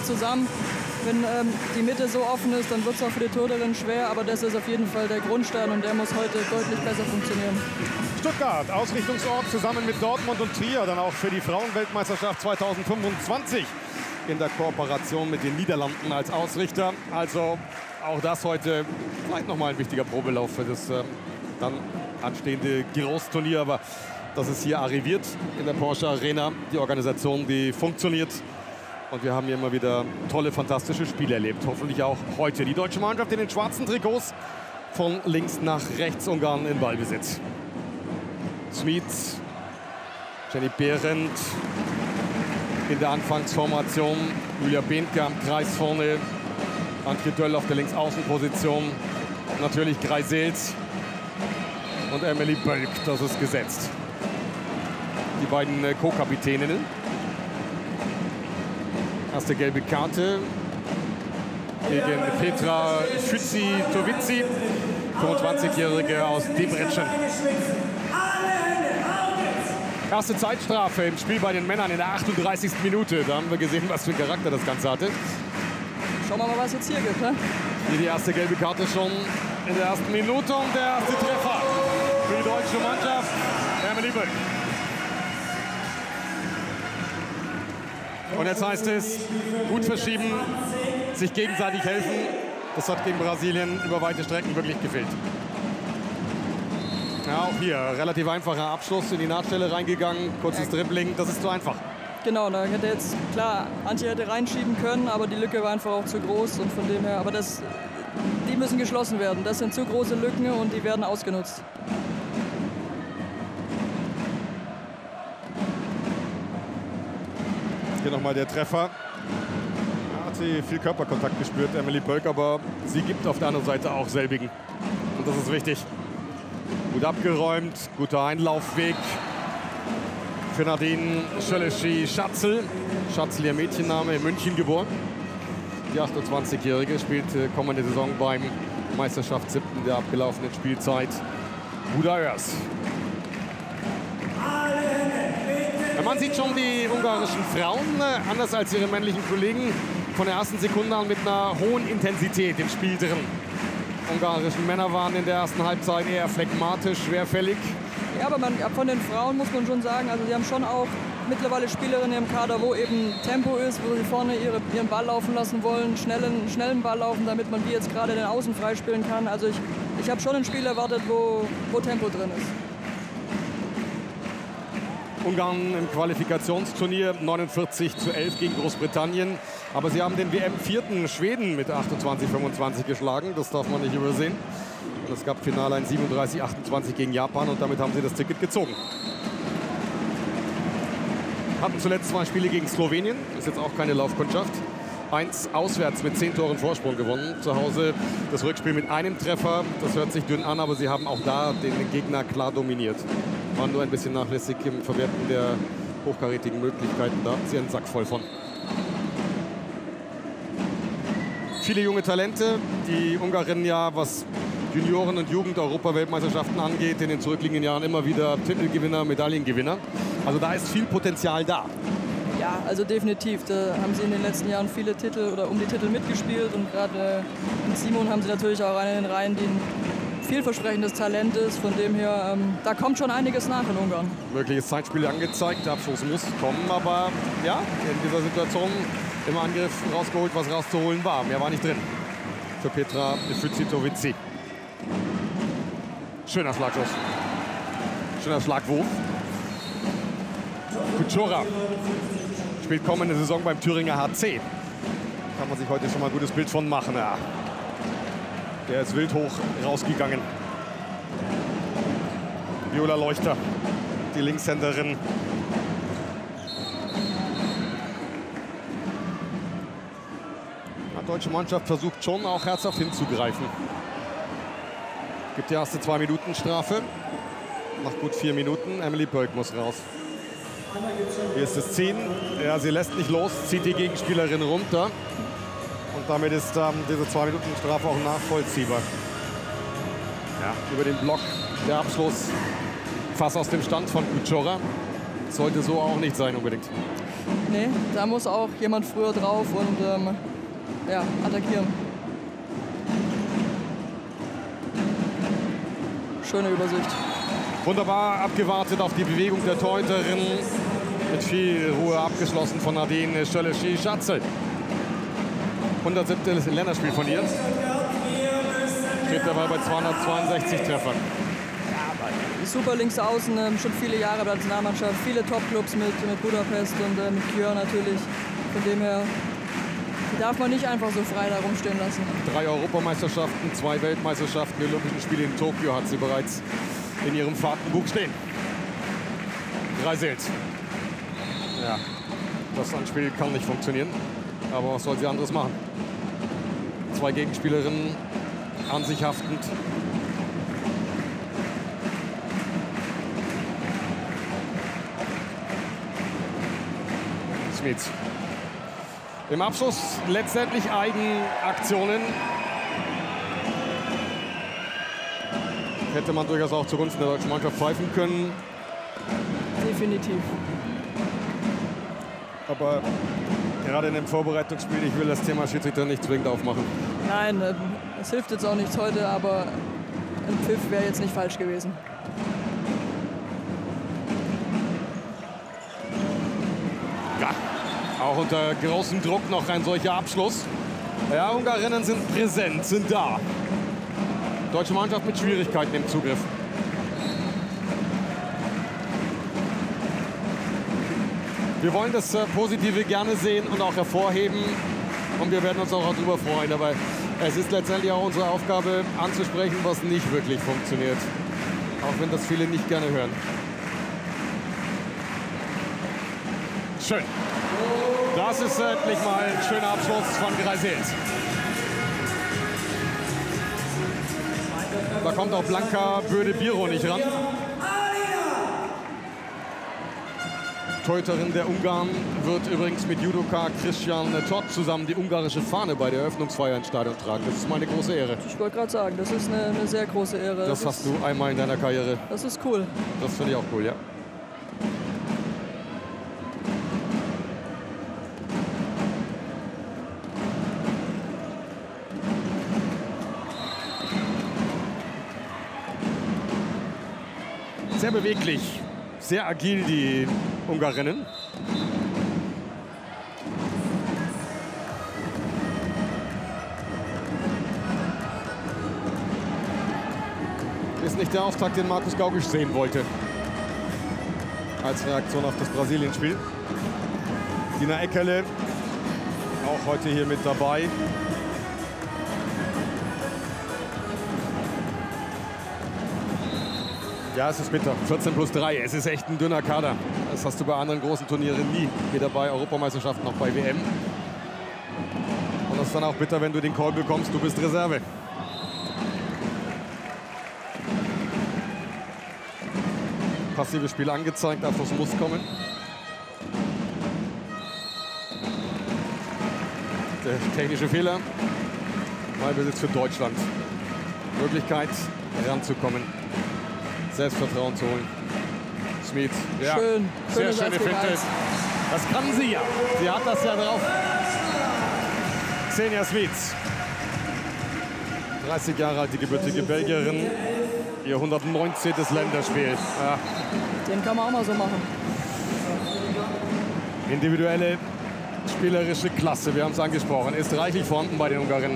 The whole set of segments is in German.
viel zusammen. Wenn die Mitte so offen ist, dann wird es auch für die Torhüterin schwer, aber das ist auf jeden Fall der Grundstein und der muss heute deutlich besser funktionieren. Stuttgart, Ausrichtungsort zusammen mit Dortmund und Trier, dann auch für die Frauenweltmeisterschaft 2025 in der Kooperation mit den Niederlanden als Ausrichter. Also auch das heute vielleicht nochmal ein wichtiger Probelauf für das dann anstehende Großturnier. Aber dass es hier arriviert in der Porsche Arena, die Organisation, die funktioniert. Und wir haben hier immer wieder tolle, fantastische Spiele erlebt. Hoffentlich auch heute. Die deutsche Mannschaft in den schwarzen Trikots von links nach rechts, Ungarn in Ballbesitz. Smits, Jenny Behrendt in der Anfangsformation. Julia Behnke am Kreis vorne. Antje Döll auf der Linksaußenposition. Natürlich Greisels und Emily Bölk, das ist gesetzt. Die beiden Co-Kapitäninnen. Erste gelbe Karte gegen Petra Fützi-Tovici, 25-Jährige aus Debrecen. Erste Zeitstrafe im Spiel bei den Männern in der 38. Minute. Da haben wir gesehen, was für ein Charakter das Ganze hatte. Schauen wir mal, was jetzt hier gibt. Ne? Hier die erste gelbe Karte schon in der ersten Minute und der erste Treffer für die deutsche Mannschaft. Emily Bölk. Und jetzt heißt es, gut verschieben, sich gegenseitig helfen. Das hat gegen Brasilien über weite Strecken wirklich gefehlt. Ja, auch hier relativ einfacher Abschluss in die Nahtstelle reingegangen. Kurzes Dribbling, das ist zu einfach. Genau, da hätte jetzt, klar, Antje hätte reinschieben können, aber die Lücke war einfach auch zu groß. Und von dem her, aber die müssen geschlossen werden. Das sind zu große Lücken und die werden ausgenutzt. Hier nochmal der Treffer. Da hat sie viel Körperkontakt gespürt, Emily Bölk, aber sie gibt auf der anderen Seite auch selbigen. Und das ist wichtig. Gut abgeräumt, guter Einlaufweg für Nadine Schöleschi-Schatzel. Schatzel, ihr Mädchenname, in München geboren. Die 28-Jährige spielt kommende Saison beim Meisterschaftssiebten der abgelaufenen Spielzeit Budaörs. Man sieht schon die ungarischen Frauen, anders als ihre männlichen Kollegen, von der ersten Sekunde an mit einer hohen Intensität im Spiel drin. Ungarischen Männer waren in der ersten Halbzeit eher phlegmatisch, schwerfällig. Ja, aber von den Frauen muss man schon sagen, also sie haben schon auch mittlerweile Spielerinnen im Kader, wo eben Tempo ist, wo sie vorne ihren Ball laufen lassen wollen, schnellen Ball laufen, damit man die jetzt gerade den Außen freispielen kann. Also ich habe schon ein Spiel erwartet, wo Tempo drin ist. Ungarn im Qualifikationsturnier 49:11 gegen Großbritannien. Aber sie haben den WM-Vierten Schweden mit 28:25 geschlagen. Das darf man nicht übersehen. Und es gab Finale ein 37:28 gegen Japan und damit haben sie das Ticket gezogen. Hatten zuletzt 2 Spiele gegen Slowenien. Ist jetzt auch keine Laufkundschaft. 1 auswärts mit 10 Toren Vorsprung gewonnen. Zu Hause das Rückspiel mit einem Treffer. Das hört sich dünn an, aber sie haben auch da den Gegner klar dominiert. Waren nur ein bisschen nachlässig im Verwerten der hochkarätigen Möglichkeiten. Da hatten sie einen Sack voll von. Viele junge Talente. Die Ungarinnen ja, was Junioren- und Jugend-Europaweltmeisterschaften angeht, in den zurückliegenden Jahren immer wieder Titelgewinner, Medaillengewinner. Also da ist viel Potenzial da. Ja, also definitiv. Da haben sie in den letzten Jahren viele Titel oder um die Titel mitgespielt. Und gerade mit Simon haben sie natürlich auch einen in den Reihen, die ein vielversprechendes Talent ist. Von dem her, da kommt schon einiges nach in Ungarn. Mögliches Zeitspiel angezeigt, der Abschluss muss kommen. Aber ja, in dieser Situation im Angriff rausgeholt, was rauszuholen war. Mehr war nicht drin für Petra Fützi-Tovici. Schöner Schlagschuss. Schöner Schlagwurf. Kuchora spielt kommende Saison beim Thüringer HC. Kann man sich heute schon mal ein gutes Bild von machen. Ja. Der ist wild hoch rausgegangen. Viola Leuchter, die Linkshänderin. Die deutsche Mannschaft versucht schon auch herzhaft hinzugreifen. Gibt die erste 2-Minuten-Strafe. Nach gut 4 Minuten. Emily Bölk muss raus. Hier ist das Ziehen. Ja, sie lässt nicht los, zieht die Gegenspielerin runter. Und damit ist diese 2-Minuten-Strafe auch nachvollziehbar. Ja, über den Block der Abschluss. Fast aus dem Stand von Kuchora. Sollte so auch nicht sein unbedingt. Nee, da muss auch jemand früher drauf und ja, attackieren. Schöne Übersicht. Wunderbar abgewartet auf die Bewegung der Torhüterin. Mit viel Ruhe abgeschlossen von Nadine Schölle-Schatzel. 107. Länderspiel von ihr. Steht dabei bei 262 Treffern. Super links außen, schon viele Jahre bei der Nationalmannschaft, viele Top-Clubs mit Budapest und mit Kjör natürlich. Von dem her, die darf man nicht einfach so frei da rumstehen lassen. 3 Europameisterschaften, 2 Weltmeisterschaften, die Olympischen Spiele in Tokio hat sie bereits in ihrem Fahrtenbuch stehen. Greisels. Ja, das Anspiel kann nicht funktionieren, aber was soll sie anderes machen? 2 Gegenspielerinnen an sich haftend. Smits. Im Abschluss letztendlich Eigenaktionen. Hätte man durchaus auch zugunsten der deutschen Mannschaft pfeifen können. Definitiv. Aber gerade in dem Vorbereitungsspiel, ich will das Thema Schiedsrichter nicht zwingend aufmachen. Nein, es hilft jetzt auch nichts heute, aber ein Pfiff wäre jetzt nicht falsch gewesen. Ja, auch unter großem Druck noch ein solcher Abschluss. Ja, Ungarinnen sind präsent, sind da. Deutsche Mannschaft mit Schwierigkeiten im Zugriff. Wir wollen das Positive gerne sehen und auch hervorheben. Und wir werden uns auch darüber freuen. Aber es ist letztendlich auch unsere Aufgabe, anzusprechen, was nicht wirklich funktioniert. Auch wenn das viele nicht gerne hören. Schön. Das ist endlich mal ein schöner Abschluss von Greisels. Da kommt auch Blanka Böde-Biro nicht ran. Torhüterin der Ungarn wird übrigens mit Judoka Christian Todt zusammen die ungarische Fahne bei der Eröffnungsfeier ins Stadion tragen. Das ist meine große Ehre. Ich wollte gerade sagen, das ist eine sehr große Ehre. Das hast du einmal in deiner Karriere. Das ist cool. Das finde ich auch cool, ja. Sehr beweglich, sehr agil, die Ungarinnen. Ist nicht der Auftakt, den Markus Gaugisch sehen wollte. Als Reaktion auf das Brasilien-Spiel. Dina Eckerle, auch heute hier mit dabei. Ja, es ist bitter. 14+3. Es ist echt ein dünner Kader. Das hast du bei anderen großen Turnieren nie. Weder bei Europameisterschaften noch bei WM. Und das ist dann auch bitter, wenn du den Call bekommst, du bist Reserve. Passives Spiel angezeigt, Abschluss muss kommen. Der technische Fehler. Ballbesitz für Deutschland. Möglichkeit, ranzukommen. Selbstvertrauen zu holen. Smit, ja, Schön. Sehr schöne Finte. Das kann sie ja. Sie hat das ja drauf. Xenia Smit. 30 Jahre alt, die gebürtige Belgierin. Ihr 119. Länderspiel. Ja. Den kann man auch mal so machen. Individuelle, spielerische Klasse, wir haben es angesprochen, ist reichlich vorhanden bei den Ungarinnen.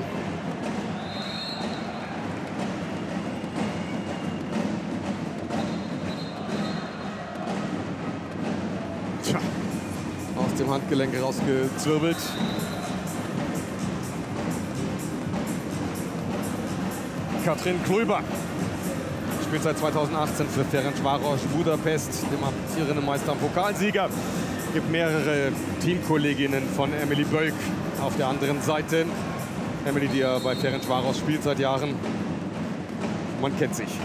Tja, aus dem Handgelenk rausgezwirbelt. Katrin Krüber spielt seit 2018 für Ferencváros Budapest, dem amtierenden Meister und Pokalsieger. Es gibt mehrere Teamkolleginnen von Emily Bölk auf der anderen Seite. Emily, die ja bei Ferencváros spielt seit Jahren. Man kennt sich.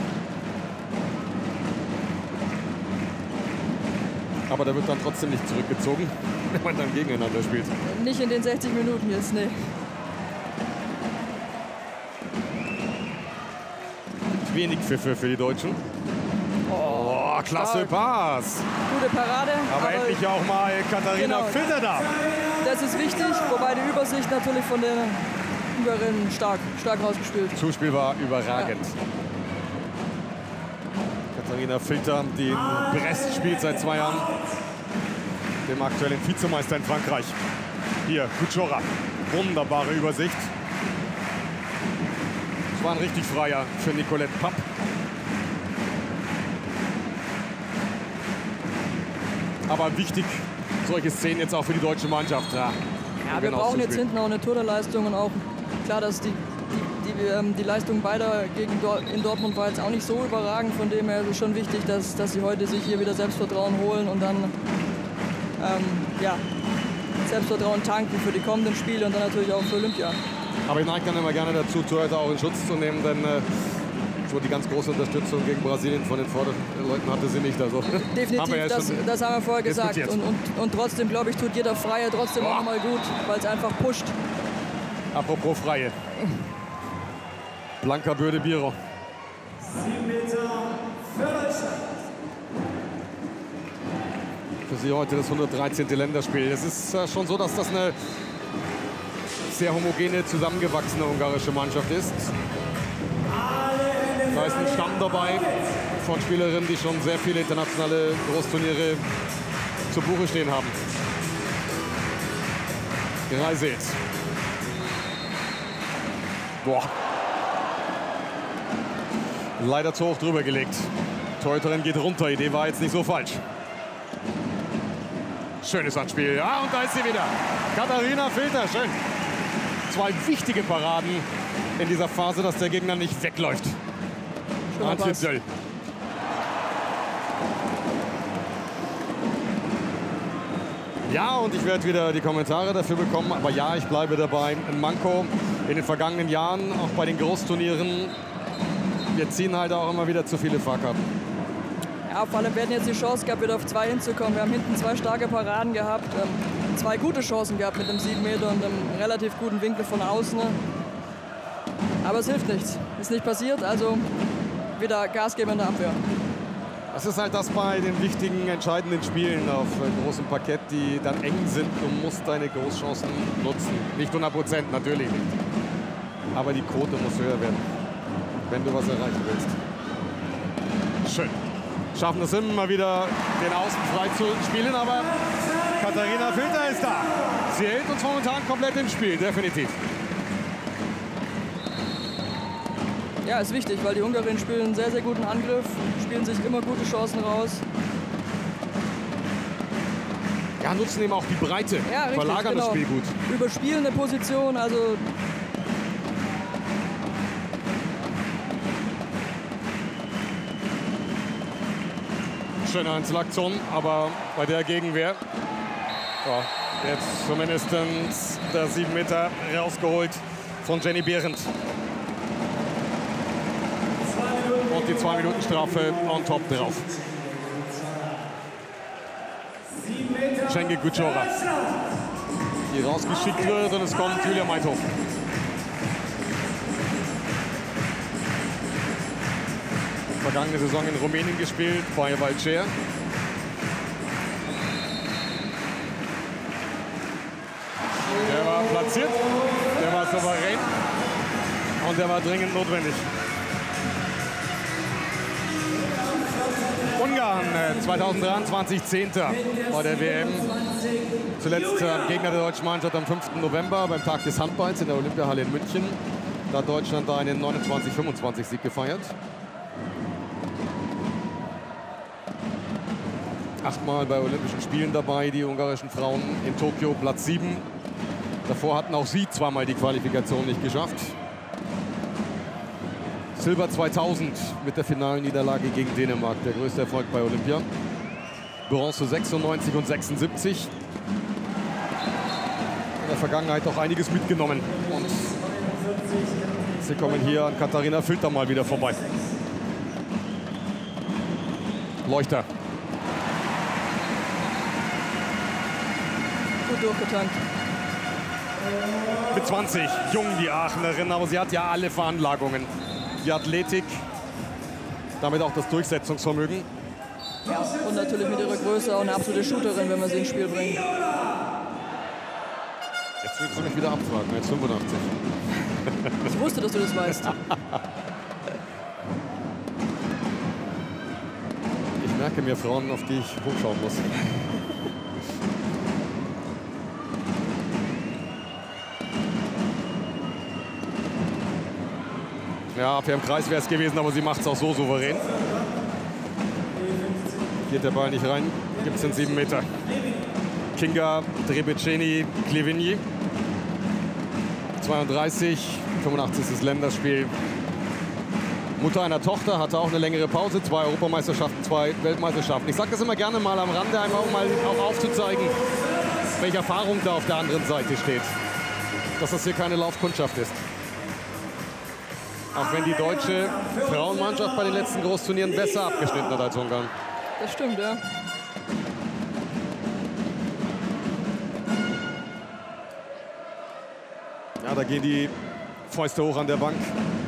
Aber da wird dann trotzdem nicht zurückgezogen, wenn man dann gegeneinander spielt. Nicht in den 60 Minuten jetzt, nee. Wenig Pfiffe für die Deutschen. Oh, Boah, klasse Pass. Gute Parade. Aber endlich auch mal Katharina Filter da. Das ist wichtig, wobei die Übersicht natürlich von den Ungarinnen stark rausgespielt. Zuspiel war überragend. Ja. Katharina Filter, die in Brest spielt seit 2 Jahren. Dem aktuellen Vizemeister in Frankreich. Hier, Kuchora. Wunderbare Übersicht. Das war ein richtig freier für Nicolette Papp. Aber wichtig, solche Szenen jetzt auch für die deutsche Mannschaft. Ja, wir brauchen jetzt hinten auch eine Turnerleistung und auch klar, dass die Leistung beider in Dortmund war jetzt auch nicht so überragend. Von dem her ist es schon wichtig, dass sie heute sich hier wieder Selbstvertrauen holen und dann Selbstvertrauen tanken für die kommenden Spiele und dann natürlich auch für Olympia. Aber ich neige dann immer gerne dazu, Torhüter auch in Schutz zu nehmen, denn so die ganz große Unterstützung gegen Brasilien von den Vorderleuten hatte sie nicht. Also, definitiv, das haben wir vorher gesagt. Und trotzdem, glaube ich, tut jeder Freie trotzdem auch mal gut, weil es einfach pusht. Apropos Freie. Blanka Böde-Biro. 7 Meter für Deutschland. Für sie heute das 113. Länderspiel. Es ist schon so, dass das eine sehr homogene, zusammengewachsene ungarische Mannschaft ist. Da ist ein Stamm dabei von Spielerinnen, die schon sehr viele internationale Großturniere zu Buche stehen haben. Reiset. Boah. Leider zu hoch drüber gelegt. Torhüterin geht runter. Idee war jetzt nicht so falsch. Schönes Anspiel. Ja, und da ist sie wieder. Katharina Filter. Schön. 2 wichtige Paraden in dieser Phase, dass der Gegner nicht wegläuft. Antje Zöll. Ja, und ich werde wieder die Kommentare dafür bekommen. Aber ja, ich bleibe dabei. Ein Manko in den vergangenen Jahren, auch bei den Großturnieren. Wir ziehen halt auch immer wieder zu viele Fahrkarten. Ja, vor allem werden jetzt die Chance gehabt, wieder auf 2 hinzukommen. Wir haben hinten 2 starke Paraden gehabt, 2 gute Chancen gehabt mit einem 7 Meter und einem relativ guten Winkel von außen. Aber es hilft nichts. Ist nicht passiert, also wieder Gas geben in der Abwehr. Das ist halt das bei den wichtigen, entscheidenden Spielen auf großem Parkett, die dann eng sind. Du musst deine Großchancen nutzen. Nicht 100%, natürlich nicht. Aber die Quote muss höher werden, wenn du was erreichen willst. Schön. Schaffen es immer wieder, den Außen frei zu spielen, aber Katharina Filter ist da. Sie hält uns momentan komplett im Spiel, definitiv. Ja, ist wichtig, weil die Ungarinnen spielen einen sehr, sehr guten Angriff, spielen sich immer gute Chancen raus. Ja, nutzen eben auch die Breite, ja, richtig, verlagern das Spiel gut. Überspielen eine Position, also schöne Einzelaktion, aber bei der Gegenwehr. Ja, jetzt zumindest der 7 Meter rausgeholt von Jenny Behrendt. Und die 2-Minuten-Strafe on top drauf. Cengiz Kuchora, die rausgeschickt wird und es kommt Julia Meithof. Vergangene Saison in Rumänien gespielt, bei Valcer. Der war platziert, der war souverän und der war dringend notwendig. Ungarn 2023 10. bei der WM. Zuletzt Gegner der deutschen Mannschaft am 5. November beim Tag des Handballs in der Olympiahalle in München. Da hat Deutschland einen 29-25-Sieg gefeiert. 8-mal bei Olympischen Spielen dabei, die ungarischen Frauen in Tokio Platz 7. Davor hatten auch sie 2-mal die Qualifikation nicht geschafft. Silber 2000 mit der finalen Niederlage gegen Dänemark, der größte Erfolg bei Olympia. Bronze 96 und 76. In der Vergangenheit auch einiges mitgenommen. Und sie kommen hier an Katharina Filter mal wieder vorbei. Leuchter. Gut durchgetankt. Mit 20, jung die Aachenerin, aber sie hat ja alle Veranlagungen. Die Athletik, damit auch das Durchsetzungsvermögen. Ja, und natürlich mit ihrer Größe auch eine absolute Shooterin, wenn man sie ins Spiel bringt. Jetzt willst du mich wieder abfragen, jetzt 85. Ich wusste, dass du das weißt. Ich merke mir Frauen, auf die ich hochschauen muss. Ja, Abwehr im Kreis wäre es gewesen, aber sie macht es auch so souverän. Geht der Ball nicht rein, gibt es den 7 Meter. Kinga Trebetscheni-Klevigny. 32, 85. Länderspiel. Mutter einer Tochter, hatte auch eine längere Pause, 2 Europameisterschaften, 2 Weltmeisterschaften. Ich sage das immer gerne mal am Rande, einfach um mal auch aufzuzeigen, welche Erfahrung da auf der anderen Seite steht. Dass das hier keine Laufkundschaft ist. Auch wenn die deutsche Frauenmannschaft bei den letzten Großturnieren besser abgeschnitten hat als Ungarn. Das stimmt, ja. Ja, da gehen die Fäuste hoch an der Bank.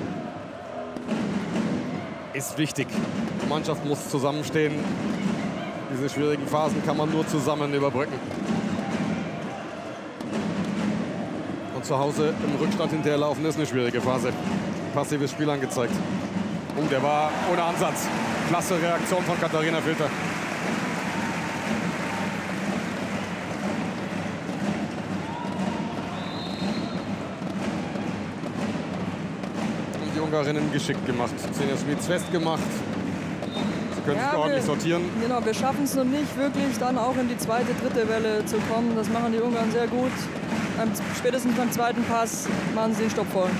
Ist wichtig. Die Mannschaft muss zusammenstehen. Diese schwierigen Phasen kann man nur zusammen überbrücken. Und zu Hause im Rückstand hinterherlaufen ist eine schwierige Phase. Passives Spiel angezeigt. Und der war ohne Ansatz. Klasse Reaktion von Katharina Filter. Und die Ungarinnen geschickt gemacht. Xenia Smits festgemacht. Sie können sich ordentlich sortieren. Genau, wir schaffen es noch nicht wirklich, dann auch in die zweite, dritte Welle zu kommen. Das machen die Ungarn sehr gut. Spätestens beim zweiten Pass machen sie den Stopp voll.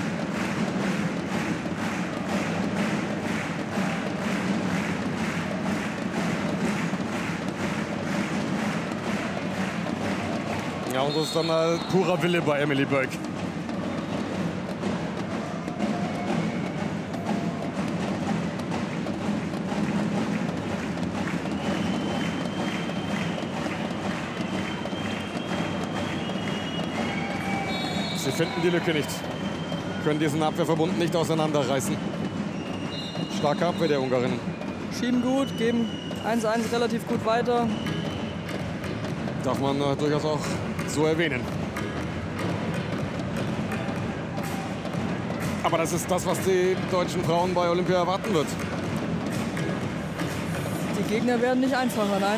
Ja, und das ist dann purer Wille bei Emily Bölk. Sie finden die Lücke nicht. Können diesen Abwehrverbund nicht auseinanderreißen. Starke Abwehr der Ungarinnen. Schieben gut, geben 1-1 relativ gut weiter. Darf man durchaus auch so erwähnen. Aber das ist das, was die deutschen Frauen bei Olympia erwarten wird. Die Gegner werden nicht einfacher, nein.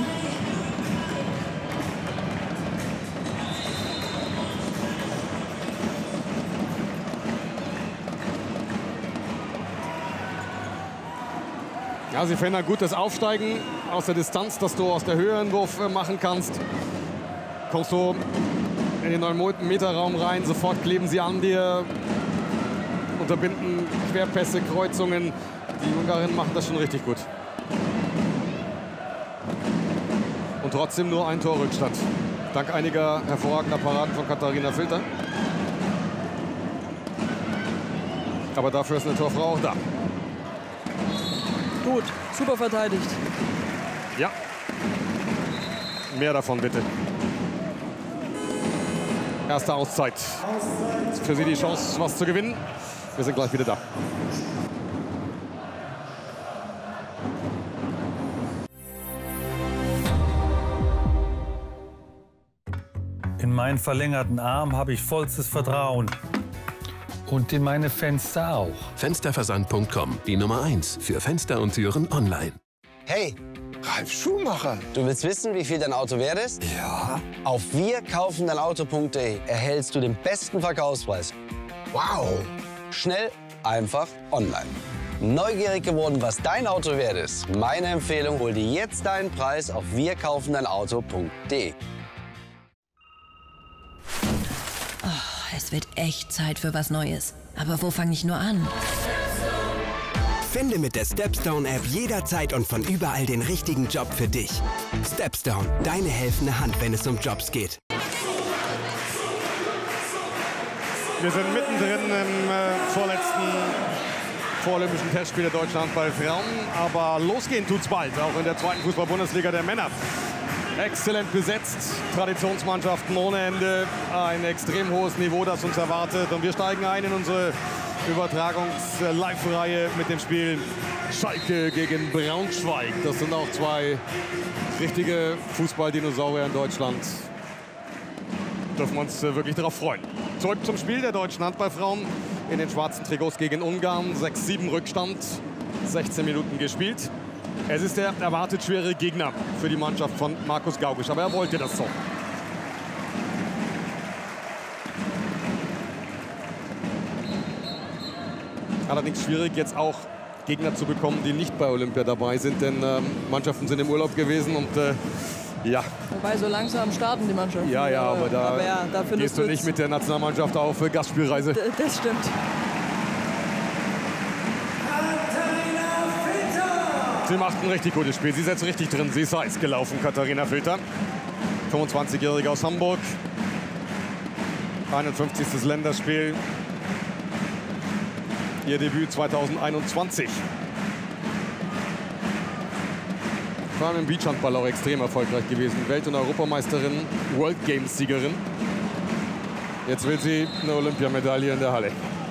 Ja, sie verhindern gut das Aufsteigen aus der Distanz, dass du aus der Höhe einen Wurf machen kannst. Kommst du in den 9-Meter-Raum rein, sofort kleben sie an dir, unterbinden Querpässe, Kreuzungen. Die Ungarinnen machen das schon richtig gut. Und trotzdem nur ein Torrückstand. Dank einiger hervorragender Paraden von Katharina Filter. Aber dafür ist eine Torfrau auch da. Gut, super verteidigt. Ja. Mehr davon bitte. Erste Auszeit. Für sie die Chance, was zu gewinnen. Wir sind gleich wieder da. In meinen verlängerten Arm habe ich vollstes Vertrauen. Und in meine Fenster auch. Fensterversand.com, die Nummer 1 für Fenster und Türen online. Hey, Ralf Schumacher. du willst wissen, wie viel dein Auto wert ist? Ja. Auf wirkaufendeinauto.de erhältst du den besten Verkaufspreis. Wow. Schnell, einfach, online. Neugierig geworden, was dein Auto wert ist? Meine Empfehlung, hol dir jetzt deinen Preis auf wirkaufendeinauto.de. Es wird echt Zeit für was Neues. Aber wo fange ich nur an? Finde mit der Stepstone-App jederzeit und von überall den richtigen Job für dich. Stepstone, deine helfende Hand, wenn es um Jobs geht. Wir sind mittendrin im vorletzten vorolympischen Testspiel der deutschen Handballfrauen. Aber losgehen tut's bald, auch in der zweiten Fußball-Bundesliga der Männer. Exzellent besetzt, Traditionsmannschaften ohne Ende, ein extrem hohes Niveau, das uns erwartet. Und wir steigen ein in unsere Übertragungs-Live-Reihe mit dem Spiel Schalke gegen Braunschweig. Das sind auch zwei richtige Fußballdinosaurier in Deutschland. Dürfen wir uns wirklich darauf freuen. Zurück zum Spiel der deutschen Handballfrauen in den schwarzen Trikots gegen Ungarn. 6-7 Rückstand, 16 Minuten gespielt. Es ist der erwartet schwere Gegner für die Mannschaft von Markus Gaugisch, aber er wollte das so. Allerdings schwierig jetzt auch Gegner zu bekommen, die nicht bei Olympia dabei sind, denn Mannschaften sind im Urlaub gewesen und ja. Wobei so langsam starten die Mannschaften. Ja, aber da da gehst du nicht mit der Nationalmannschaft auf Gastspielreise. Das stimmt. Sie macht ein richtig gutes Spiel. Sie setzt richtig drin. Sie ist heiß gelaufen, Katharina Filter. 25-Jährige aus Hamburg. 51. Länderspiel. Ihr Debüt 2021. Vor allem im Beachhandball auch extrem erfolgreich gewesen. Welt- und Europameisterin, World Games-Siegerin. Jetzt will sie eine Olympiamedaille in der Halle.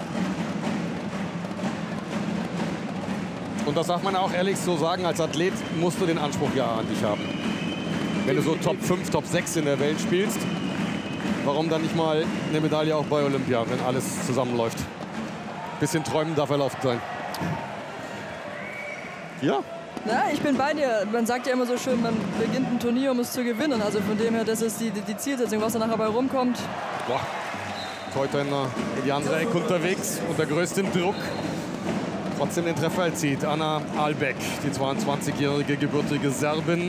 Und das darf man auch ehrlich so sagen, als Athlet musst du den Anspruch ja an dich haben. Wenn du so Top 5, Top 6 in der Welt spielst, warum dann nicht mal eine Medaille auch bei Olympia, wenn alles zusammenläuft? Bisschen träumen darf erlaubt sein. Ja. Ja, ich bin bei dir. Man sagt ja immer so schön, man beginnt ein Turnier, um es zu gewinnen. Also von dem her, das ist die Zielsetzung, was da nachher bei rumkommt. Boah. Heute in die andere Ecke unterwegs, unter größtem Druck. Trotzdem den Treffer erzielt Anna Albeck, die 22-jährige gebürtige Serbin.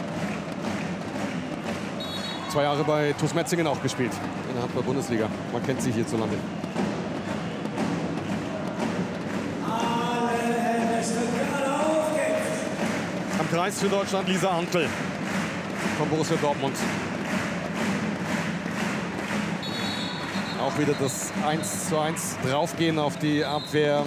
2 Jahre bei TuS Metzingen auch gespielt, in der Handball-Bundesliga. Man kennt sie hierzulande. Am Kreis für Deutschland Lisa Antl von Borussia Dortmund. Auch wieder das 1:1 draufgehen auf die Abwehr.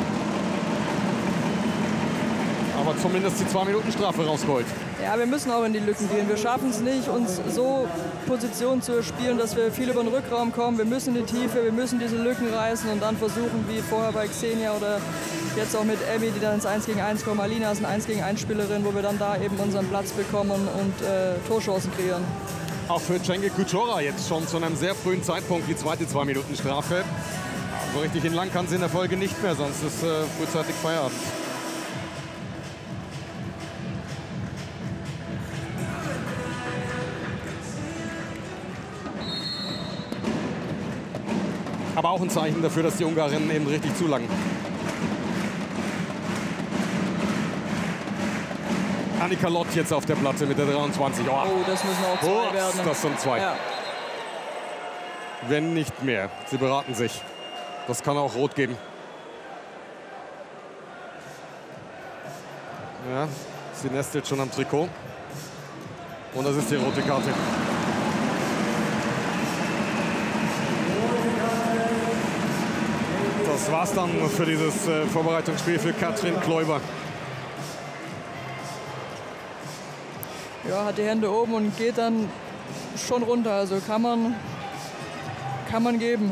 Aber zumindest die 2-Minuten-Strafe rausgeholt. Ja, wir müssen auch in die Lücken gehen. Wir schaffen es nicht, uns so Positionen zu spielen, dass wir viel über den Rückraum kommen. Wir müssen in die Tiefe, wir müssen diese Lücken reißen und dann versuchen, wie vorher bei Xenia oder jetzt auch mit Emmy, die dann ins 1-gegen-1 kommen. Alina ist eine 1-gegen-1-Spielerin, wo wir dann da eben unseren Platz bekommen und Torchancen kreieren. Auch für Cengiz Kuchora jetzt schon zu einem sehr frühen Zeitpunkt die zweite 2-Minuten-Strafe. So richtig hinlang kann sie in der Folge nicht mehr, sonst ist frühzeitig Feierabend. Aber auch ein Zeichen dafür, dass die Ungarinnen eben richtig zulangen. Annika Lott jetzt auf der Platte mit der 23. Oh, das müssen auch 2 werden. Das sind 2. Ja. Wenn nicht mehr. Sie beraten sich. Das kann auch rot geben. Ja, sie nestelt schon am Trikot. Und das ist die rote Karte. Das war's dann für dieses Vorbereitungsspiel für Katrin Kläuber. Ja, hat die Hände oben und geht dann schon runter. Also kann man geben.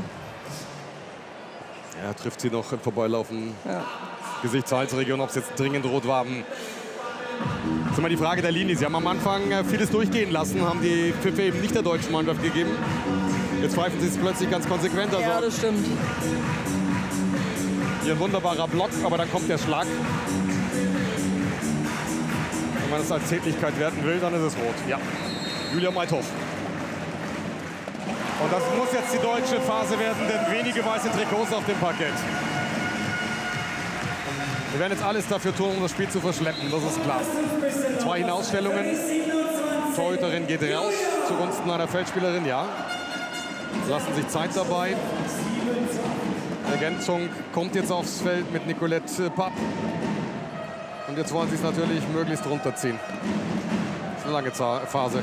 Ja, trifft sie noch im Vorbeilaufen. Ja. Gesichtshalsregion, ob es jetzt dringend rot war. Das ist immer die Frage der Linie. Sie haben am Anfang vieles durchgehen lassen, haben die Pfiffe eben nicht der deutschen Mannschaft gegeben. Jetzt pfeifen sie es plötzlich ganz konsequent. Also ja, das stimmt. Hier ein wunderbarer Block, aber dann kommt der Schlag. Wenn man es als Tätlichkeit werten will, dann ist es rot. Ja, Julia Meithof. Und das muss jetzt die deutsche Phase werden, denn wenige weiße Trikots auf dem Parkett. Wir werden jetzt alles dafür tun, um das Spiel zu verschleppen, das ist klar. 2 Hinausstellungen. Torhüterin geht raus zugunsten einer Feldspielerin, ja. Lassen sich Zeit dabei. Ergänzung kommt jetzt aufs Feld mit Nicolette Papp. Und jetzt wollen sie es natürlich möglichst runterziehen. Das ist eine lange Phase.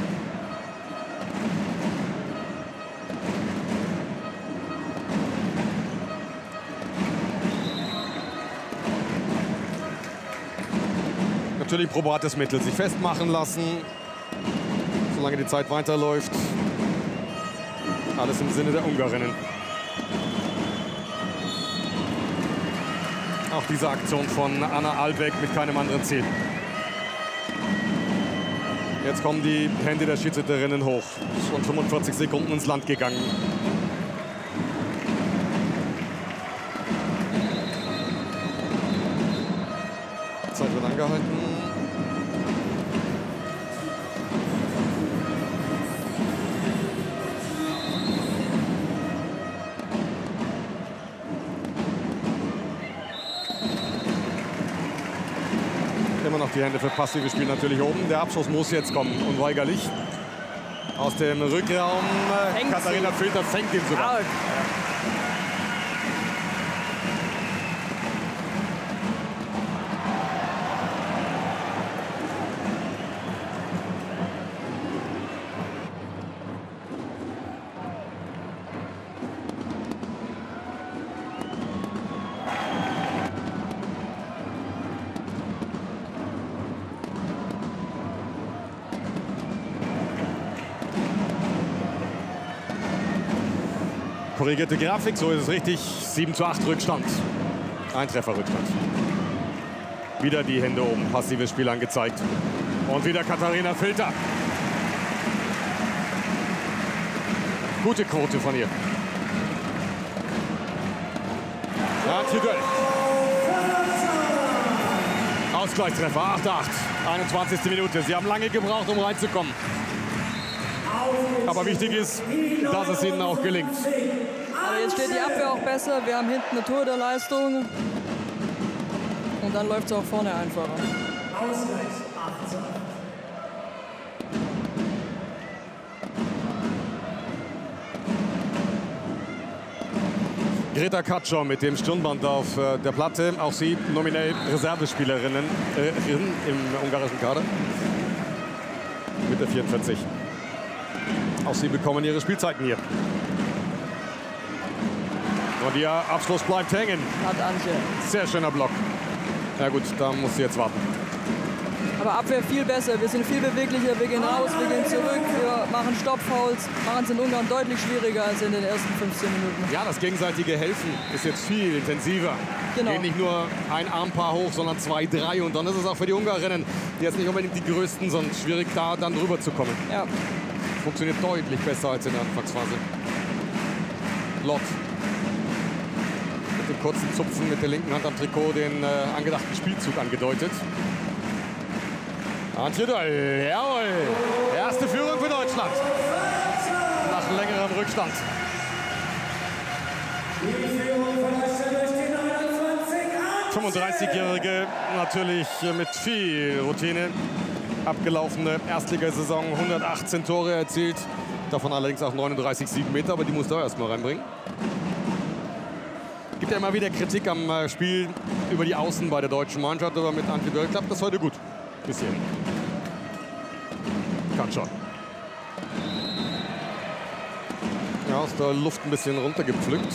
Natürlich probates Mittel. Sich festmachen lassen, solange die Zeit weiterläuft. Alles im Sinne der Ungarinnen. Auch diese Aktion von Anna Albeck mit keinem anderen Ziel. Jetzt kommen die Hände der Schiedsrichterinnen hoch. Schon 45 Sekunden ins Land gegangen. Zeit wird angehalten. Immer noch die Hände für passives Spiel natürlich oben. Der Abschuss muss jetzt kommen, unweigerlich. Aus dem Rückraum. Katharina Filter fängt ihn sogar. Ja. Korrigierte Grafik, so ist es richtig. 7:8 Rückstand. Ein Trefferrückstand. Wieder die Hände oben, passives Spiel angezeigt. Und wieder Katharina Filter. Gute Quote von ihr. Ausgleichstreffer, 8:8. 21. Minute. Sie haben lange gebraucht, um reinzukommen. Aber wichtig ist, dass es ihnen auch gelingt. Aber jetzt steht die Abwehr auch besser. Wir haben hinten eine Tour der Leistung. Und dann läuft es auch vorne einfacher. Ausgleich 18. Greta Kaczor mit dem Stirnband auf der Platte. Auch sie nominell Reservespielerinnen im ungarischen Kader. Mit der 44. Auch sie bekommen ihre Spielzeiten hier. Und ihr Abschluss bleibt hängen. Hat Antje. Sehr schöner Block. Ja gut, da muss sie jetzt warten. Aber Abwehr viel besser. Wir sind viel beweglicher. Wir gehen raus, wir gehen zurück. Wir machen Stoppfouls. Machen es in Ungarn deutlich schwieriger als in den ersten 15 Minuten. Ja, das gegenseitige Helfen ist jetzt viel intensiver. Genau. Geht nicht nur ein Armpaar hoch, sondern 2, 3. Und dann ist es auch für die Ungarinnen, die jetzt nicht unbedingt die Größten sind, schwierig da dann drüber zu kommen. Ja. Funktioniert deutlich besser als in der Anfangsphase. Lott. Mit dem kurzen Zupfen mit der linken Hand am Trikot den angedachten Spielzug angedeutet. Antje Döll, jawohl. Erste Führung für Deutschland. Nach längerem Rückstand. Die Führung von Deutschland durch die 35-Jährige, natürlich mit viel Routine. Abgelaufene Erstligasaison, 118 Tore erzielt. Davon allerdings auch 39 Meter, aber die muss da erstmal reinbringen. Gibt ja immer wieder Kritik am Spiel über die Außen bei der deutschen Mannschaft, aber mit Antje Döll klappt das heute gut. Bis hierhin. Kann schon. Ja, aus der Luft ein bisschen runtergepflückt.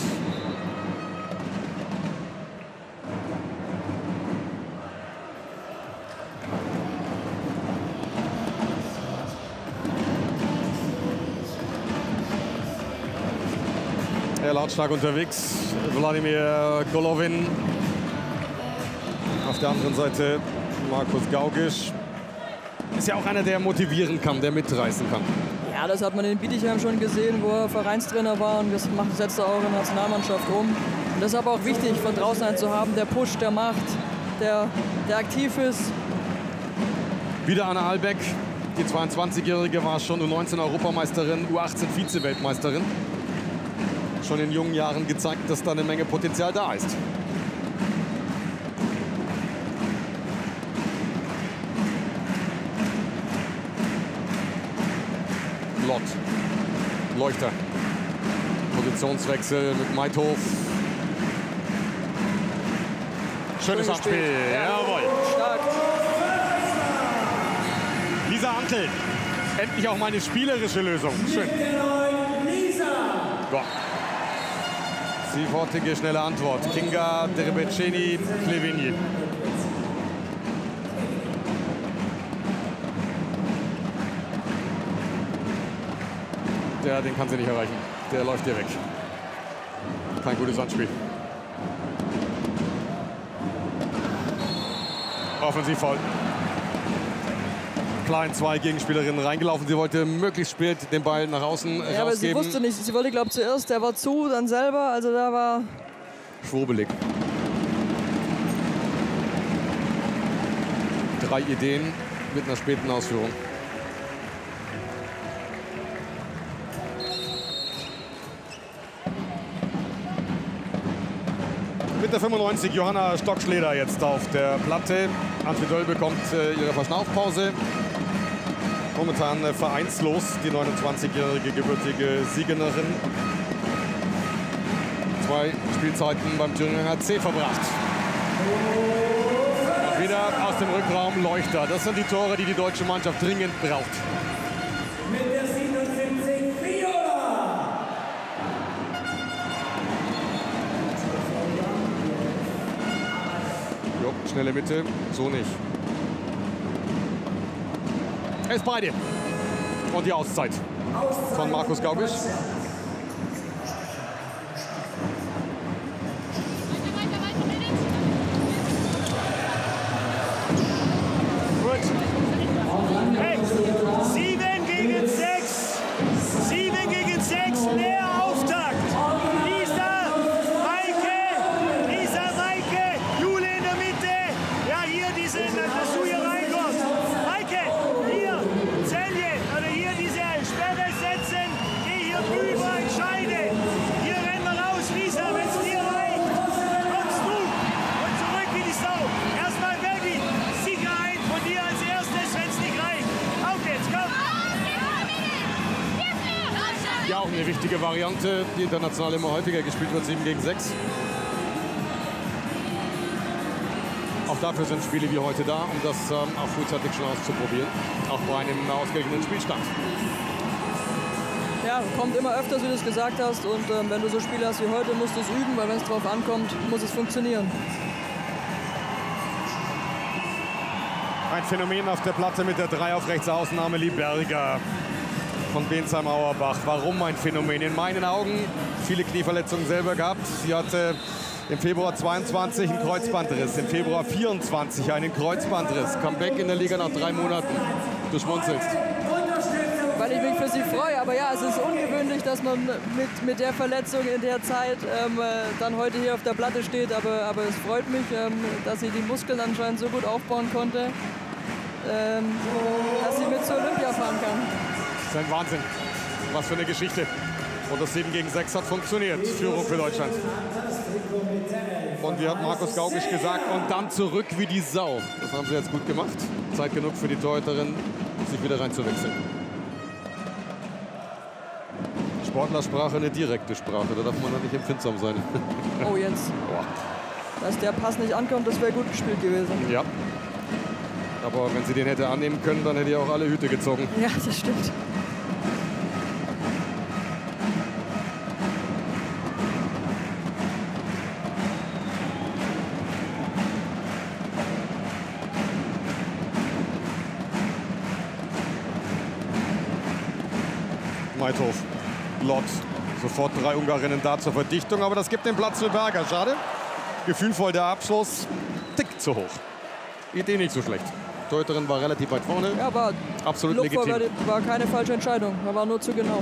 Lautstark unterwegs, Wladimir Golovin. Auf der anderen Seite Markus Gaugisch. Ist ja auch einer, der motivieren kann, der mitreißen kann. Ja, das hat man in Bietigheim schon gesehen, wo er Vereinstrainer war. Und das setzt er auch in der Nationalmannschaft um. Und deshalb auch wichtig, von draußen einen zu haben, der pusht, der macht, der aktiv ist. Wieder Anna Albeck. Die 22-Jährige war schon U19-Europameisterin, U18 Vize-Weltmeisterin. Schon in jungen Jahren gezeigt, dass da eine Menge Potenzial da ist. Lott. Leuchter. Positionswechsel mit Meithof. Schönes Abspiel. Jawohl. Stark. Lisa Antl. Endlich auch mal eine spielerische Lösung. Schön. Boah. Sofortige, schnelle Antwort. Kinga Derebeceni, Klevigny. Den kann sie nicht erreichen. Der läuft hier weg. Kein gutes Anspiel. Offensivfoul. Klein, 2 Gegenspielerinnen reingelaufen. Sie wollte möglichst spät den Ball nach außen rausgeben. Aber sie wusste nicht. Sie wollte, glaube ich, zuerst, der war zu, dann selber. Also da war... Schwurbelig. 3 Ideen mit einer späten Ausführung. Mit der 95 Johanna Stockschleder jetzt auf der Platte. Antje Döll bekommt ihre Verschnaufpause. Momentan vereinslos, die 29-jährige gebürtige Siegerin. 2 Spielzeiten beim Thüringer C verbracht. Und wieder aus dem Rückraum Leuchter. Das sind die Tore, die die deutsche Mannschaft dringend braucht. Mit der 77 Viola. Jo, schnelle Mitte, so nicht. Er ist bei dir. Und die Auszeit von Markus Gaugisch. Hey, 7 gegen 6. 7 gegen 6. Leer Auftakt. Lisa, Maike, Jule in der Mitte. Ja, hier diese, dass du hier reinkommst. Maike, hier, Zelje, oder hier diese Sperre setzen. Geh hier rüber, entscheide. Hier rennen wir raus, Lisa, wenn es dir reicht. Kommst du und zurück wie die Sau. Erstmal Baby, Sicherheit von dir als erstes, wenn es nicht reicht. Auf jetzt, komm. Ja, auch eine wichtige Variante, die international immer häufiger gespielt wird, 7 gegen 6. Auch dafür sind Spiele wie heute da, um das auch frühzeitig schon auszuprobieren. Auch bei einem ausgeglichenen Spielstand. Ja, kommt immer öfter, wie du es gesagt hast. Und wenn du so Spiele hast wie heute, musst du es üben, weil wenn es drauf ankommt, muss es funktionieren. Ein Phänomen auf der Platte mit der 3 auf rechts außen, Amelie Berger von Bensheim-Auerbach. Warum ein Phänomen? In meinen Augen viele Knieverletzungen selber gehabt. Sie hatte im Februar 22 einen Kreuzbandriss, im Februar 24 einen Kreuzbandriss. Comeback in der Liga nach 3 Monaten. Du schmunzelst. Weil ich mich für sie freue. Aber ja, es ist ungewöhnlich, dass man mit der Verletzung in der Zeit dann heute hier auf der Platte steht. Aber es freut mich, dass sie die Muskeln anscheinend so gut aufbauen konnte, dass sie mit zur Olympia fahren kann. Das ist ein Wahnsinn. Was für eine Geschichte. Und das 7 gegen 6 hat funktioniert. Führung für Deutschland. Und wie hat Markus Gaugisch gesagt, und dann zurück wie die Sau. Das haben sie jetzt gut gemacht. Zeit genug für die Torhüterin, sich wieder reinzuwechseln. Sportlersprache, eine direkte Sprache. Da darf man noch nicht empfindsam sein. Oh, jetzt. Dass der Pass nicht ankommt, das wäre gut gespielt gewesen. Ja. Aber wenn sie den hätte annehmen können, dann hätte er auch alle Hüte gezogen. Ja, das stimmt. Meithof, Lott, sofort 3 Ungarinnen da zur Verdichtung, aber das gibt den Platz für Berger. Schade. Gefühlvoll der Abschluss, tick zu hoch. Idee nicht so schlecht. Torhüterin war relativ weit vorne. Ja, aber absolut legitim. War keine falsche Entscheidung. Er war nur zu genau.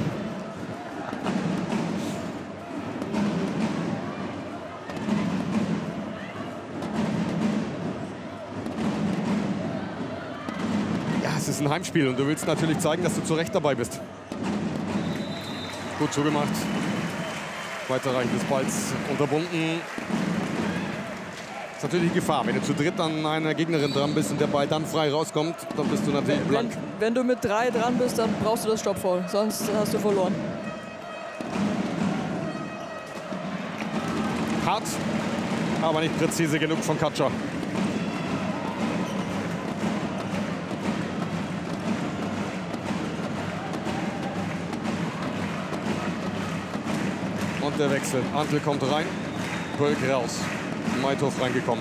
Ja, es ist ein Heimspiel und du willst natürlich zeigen, dass du zu Recht dabei bist. Gut zugemacht. Weiterreichen des Balls unterbunden. Das ist natürlich die Gefahr. Wenn du zu dritt an einer Gegnerin dran bist und der Ball dann frei rauskommt, dann bist du natürlich blank. Wenn du mit 3 dran bist, dann brauchst du das Stoppfoul. Sonst hast du verloren. Hart, aber nicht präzise genug von Katscher. Und der Wechsel. Antl kommt rein, Bölk raus. Meithof reingekommen.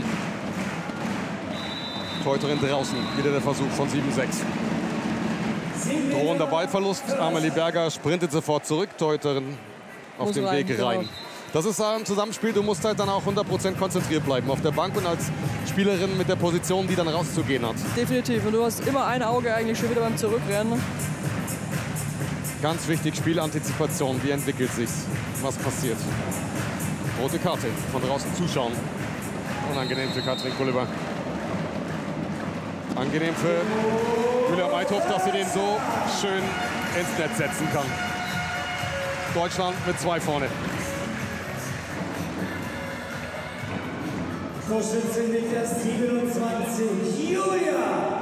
Torhüterin draußen. Wieder der Versuch von 7-6. Drohender Ballverlust. Amelie Berger sprintet sofort zurück. Torhüterin auf dem Weg rein. Das ist ein Zusammenspiel, du musst halt dann auch 100% konzentriert bleiben auf der Bank und als Spielerin mit der Position, die dann rauszugehen hat. Definitiv. Und du hast immer ein Auge eigentlich schon wieder beim Zurückrennen. Ganz wichtig, Spielantizipation. Wie entwickelt sich's? Was passiert? Rote Karte. Von draußen zuschauen. Unangenehm für Katrin Kuleba. Angenehm für Julia Meithof, dass sie den so schön ins Netz setzen kann. Deutschland mit 2 vorne. Torschützin mit der 27, Julia.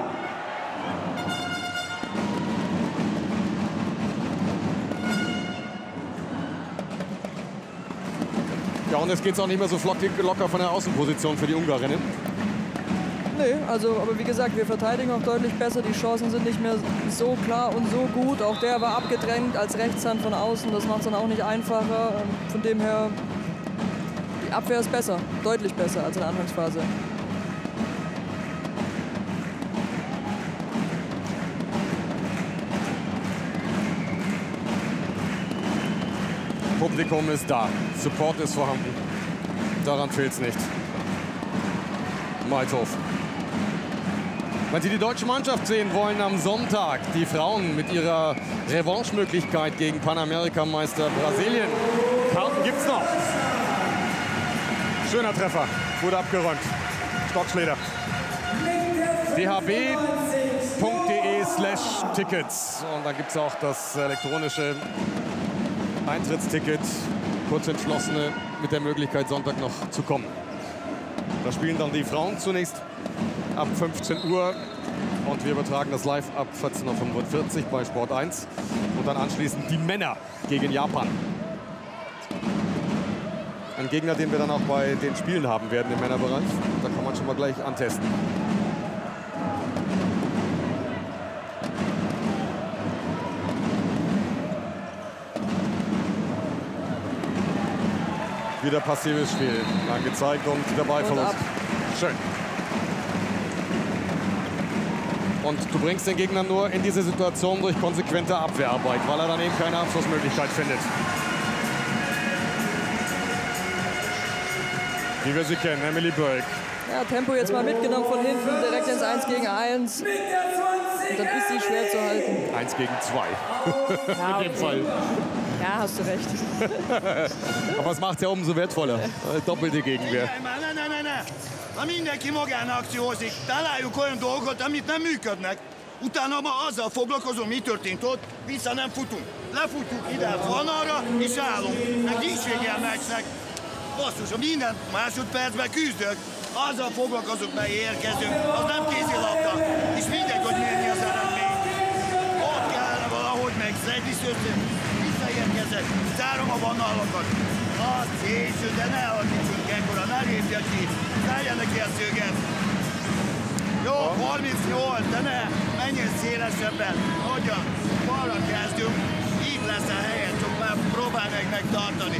Ja, und es geht auch nicht mehr so locker von der Außenposition für die Ungarinnen. Nee, also, aber wie gesagt, wir verteidigen auch deutlich besser. Die Chancen sind nicht mehr so klar und so gut. Auch der war abgedrängt als Rechtshand von außen. Das macht es dann auch nicht einfacher. Von dem her, die Abwehr ist besser, deutlich besser als in der Anfangsphase. Publikum ist da, Support ist vorhanden. Daran fehlt es nicht. Meithof. Wenn Sie die deutsche Mannschaft sehen wollen am Sonntag, die Frauen mit ihrer Revanche-Möglichkeit gegen Panamerikameister Brasilien. Karten gibt's noch. Schöner Treffer, gut abgeräumt. Stockschleder. dhb.de/Tickets. Und da gibt es auch das elektronische Eintrittsticket. Kurzentschlossene mit der Möglichkeit, Sonntag noch zu kommen. Da spielen dann die Frauen zunächst ab 15 Uhr und wir übertragen das live ab 14:45 Uhr bei Sport 1 und dann anschließend die Männer gegen Japan. Ein Gegner, den wir dann auch bei den Spielen haben werden im Männerbereich. Da kann man schon mal gleich antesten. Wieder passives Spiel. Angezeigt und dabei Verlust. Schön. Und du bringst den Gegner nur in diese Situation durch konsequente Abwehrarbeit, weil er dann eben keine Abschlussmöglichkeit findet. Wie wir sie kennen, Emily Bölk. Ja, Tempo jetzt mal mitgenommen von hinten, direkt ins 1 gegen 1. Und dann ist sie schwer zu halten. 1 gegen 2. Ja, in dem Fall. Ja, hast du recht. Aber es macht es ja umso wertvoller. Doppelte Gegenwehr. Ne. Ha mindenki magánakciózik, találjuk olyan dolgokat, amit nem működnek. Utána ma azzal foglalkozom, mi történt ott, vissza nem futunk. Lefutjuk ide a vonalra, és állunk. Meg nincs vége a meccsnek. Basszus, minden másodpercben küzdök. Azzal foglalkozunk, mely érkezünk. Az nem kézilabda. És mindegy, hogy mérni az eredményt. Ott kellene valahogy megszedni szőszön. Visszaérkezek, zárom a vonalakat. Az késő, de ne alakítsunk ekkora, ne lépjen ki. Szálljanak ki a szöget. Jó, 38, de ne, menjél szélesebben. Hogyan? Balra kezdünk, így lesz a helyen, csak már próbálj meg megtartani.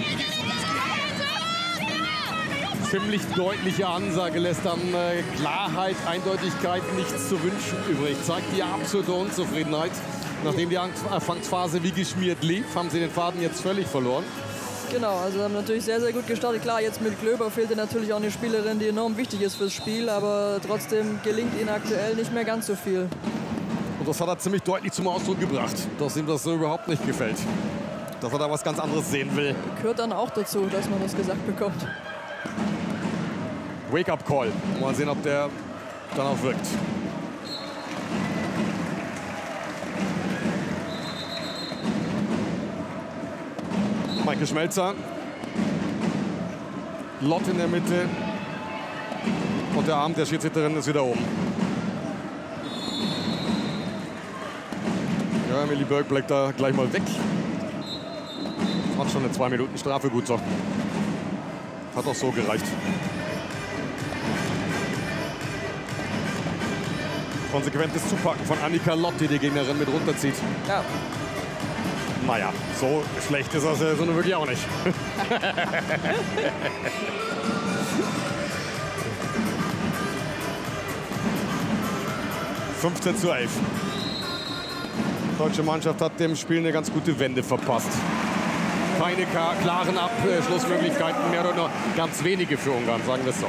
Ziemlich deutliche Ansage, lässt dann Klarheit, Eindeutigkeit, nichts zu wünschen übrig. Zeigt die absolute Unzufriedenheit. Nachdem die Anfangsphase wie geschmiert lief, haben sie den Faden jetzt völlig verloren. Genau, also haben natürlich sehr, sehr gut gestartet. Klar, jetzt mit Klöber fehlte natürlich auch eine Spielerin, die enorm wichtig ist fürs Spiel, aber trotzdem gelingt ihnen aktuell nicht mehr ganz so viel. Und das hat er ziemlich deutlich zum Ausdruck gebracht, dass ihm das so überhaupt nicht gefällt. Dass er da was ganz anderes sehen will. Gehört dann auch dazu, dass man das gesagt bekommt. Wake-up-Call. Mal sehen, ob der dann auch wirkt. Maike Schmelzer. Lott in der Mitte. Und der Arm der Schiedsrichterin ist wieder oben. Ja, Emily Bölk bleibt da gleich mal weg. Hat schon eine 2 Minuten Strafe, gut so. Hat auch so gereicht. Konsequentes Zupacken von Annika Lott, die die Gegnerin mit runterzieht. Ja. Naja, so schlecht ist das so wirklich auch nicht. 15:11. Die deutsche Mannschaft hat dem Spiel eine ganz gute Wende verpasst. keine klaren Abschlussmöglichkeiten mehr oder nur ganz wenige für Ungarn, sagen wir es so.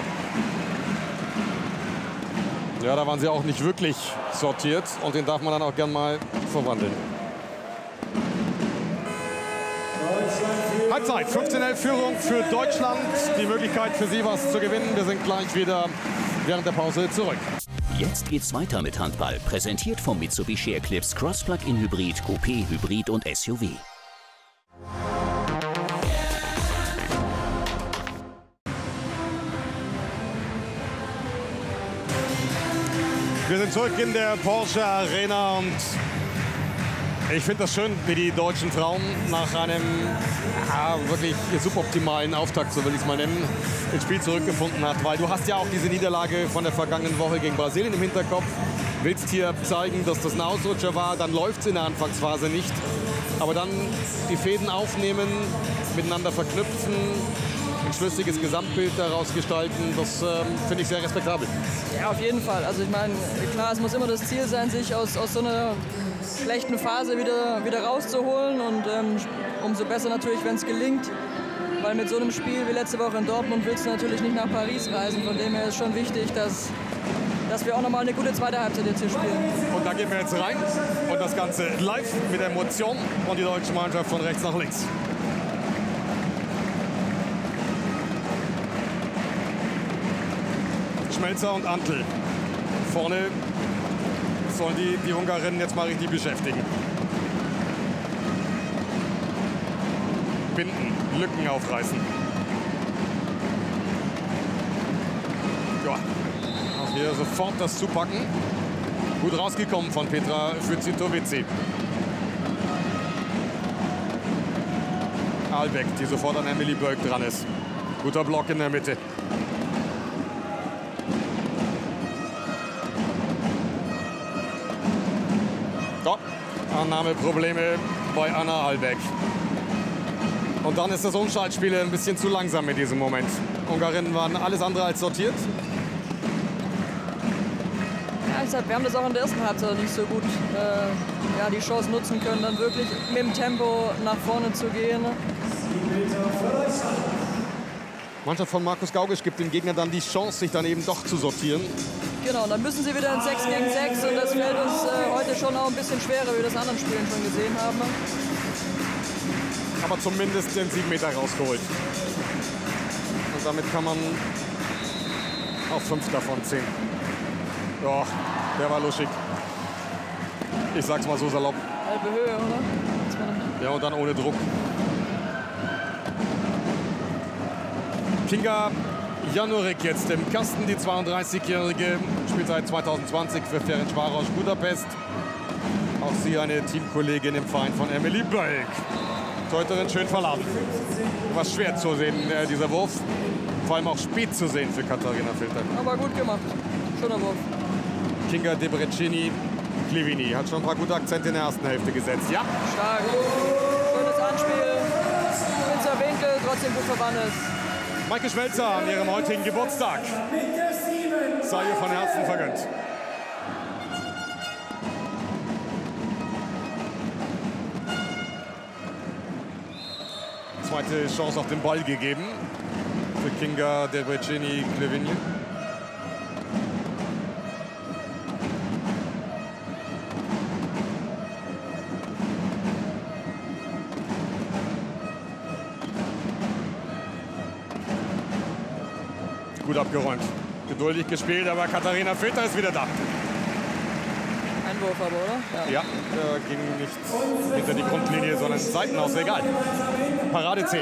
Ja, da waren sie auch nicht wirklich sortiert und den darf man dann auch gern mal verwandeln. Halbzeit, 15:11 Führung für Deutschland. Die Möglichkeit für sie, was zu gewinnen. Wir sind gleich wieder während der Pause zurück. Jetzt geht's weiter mit Handball. Präsentiert vom Mitsubishi Eclipse Cross Plug-in Hybrid, Coupé, Hybrid und SUV. Wir sind zurück in der Porsche Arena und ich finde das schön, wie die deutschen Frauen nach einem wirklich suboptimalen Auftakt, so will ich es mal nennen, ins Spiel zurückgefunden hat. Weil du hast ja auch diese Niederlage von der vergangenen Woche gegen Brasilien im Hinterkopf. Willst hier zeigen, dass das ein Ausrutscher war, dann läuft es in der Anfangsphase nicht. Aber dann die Fäden aufnehmen, miteinander verknüpfen, ein schlüssiges Gesamtbild daraus gestalten, das finde ich sehr respektabel. Ja, auf jeden Fall. Also ich meine, klar, es muss immer das Ziel sein, sich aus so einer schlechten Phase wieder rauszuholen und umso besser natürlich, wenn es gelingt. Weil mit so einem Spiel wie letzte Woche in Dortmund willst du natürlich nicht nach Paris reisen. Von dem her ist schon wichtig, dass wir auch nochmal eine gute zweite Halbzeit jetzt hier spielen. Und da gehen wir jetzt rein und das Ganze live mit Emotion und die deutsche Mannschaft von rechts nach links. Schmelzer und Antl. Vorne sollen die Hungarinnen jetzt mal richtig beschäftigen. Binden, Lücken aufreißen. Ja, auch hier sofort das Zupacken. Gut rausgekommen von Petra Füzitovici. Albeck, die sofort an Emily Bölk dran ist. Guter Block in der Mitte. Annahmeprobleme bei Anna Albeck. Und dann ist das Umschaltspiel ein bisschen zu langsam in diesem Moment. Ungarinnen waren alles andere als sortiert. Ja, ich sag, wir haben das auch in der ersten Halbzeit nicht so gut die Chance nutzen können, dann wirklich mit dem Tempo nach vorne zu gehen. Mannschaft von Markus Gaugisch gibt dem Gegner dann die Chance, sich dann eben doch zu sortieren. Genau, dann müssen sie wieder in 6 gegen 6 und das fällt uns heute schon auch ein bisschen schwerer, wie wir das in anderen Spielen schon gesehen haben. Aber zumindest den 7 Meter rausgeholt. Und damit kann man auf 5 davon 10. Ja, der war luschig. Ich sag's mal so salopp. Halbe Höhe, oder? Ja, und dann ohne Druck. Kinga Janurik jetzt im Kasten, die 32-Jährige, spielt seit 2020 für Ferencváros Budapest. Auch sie eine Teamkollegin im Verein von Emily Bölk. Torhüterin schön verladen. War schwer zu sehen, dieser Wurf. Vor allem auch spät zu sehen für Katharina Filter. Aber gut gemacht. Schöner Wurf. Kinga Debreceni-Klivini hat schon ein paar gute Akzente in der ersten Hälfte gesetzt. Ja. Stark. Schönes Anspiel. Spitzer Winkel, trotzdem gut verwandelt. Maike Schmelzer an ihrem heutigen Geburtstag. Sei ihr von Herzen vergönnt. Zweite Chance auf den Ball gegeben für Kinga Debreceni-Klivini. Gut abgeräumt. Geduldig gespielt, aber Katharina Filter ist wieder da. Einwurf aber, oder? Ja, ging nicht hinter die Grundlinie, sondern Seitenaus, egal. Parade zählt.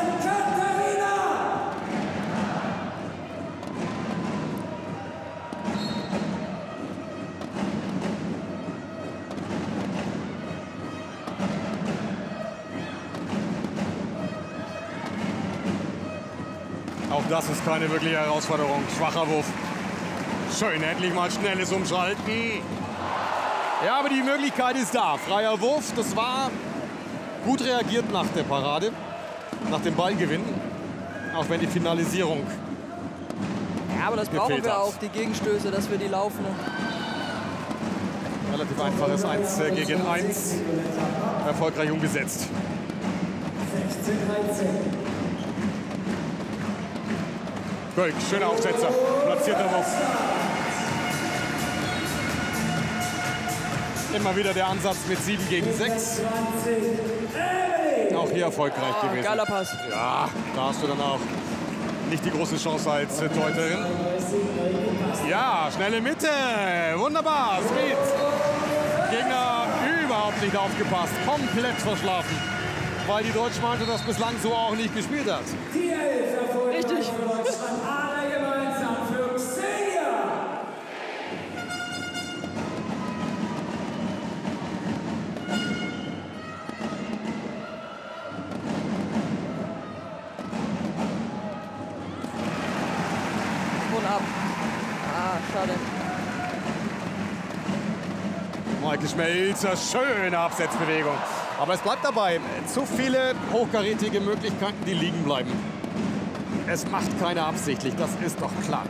Auch das ist keine wirkliche Herausforderung. Schwacher Wurf. Schön, endlich mal schnelles Umschalten. Ja, aber die Möglichkeit ist da. Freier Wurf, das war gut reagiert nach der Parade, nach dem Ballgewinn. Auch wenn die Finalisierung ja, aber das brauchen wir auch, die Gegenstöße, dass wir die laufen. Relativ einfaches 1 gegen 1. Erfolgreich umgesetzt. Gölk, schöner Aufsetzer, platzierter Wurf. Immer wieder der Ansatz mit 7 gegen 6. Auch hier erfolgreich gewesen. Geiler Pass. Ja, da hast du dann auch nicht die große Chance als Torhüterin. Ja, schnelle Mitte. Wunderbar. Smith. Gegner überhaupt nicht aufgepasst. Komplett verschlafen. Weil die deutsche Mannschaft das bislang so auch nicht gespielt hat. Richtig. Ab. Schade. Maike Schmelzer, schöne Absetzbewegung. Aber es bleibt dabei, zu viele hochkarätige Möglichkeiten, die liegen bleiben. Es macht keiner absichtlich, das ist doch klar.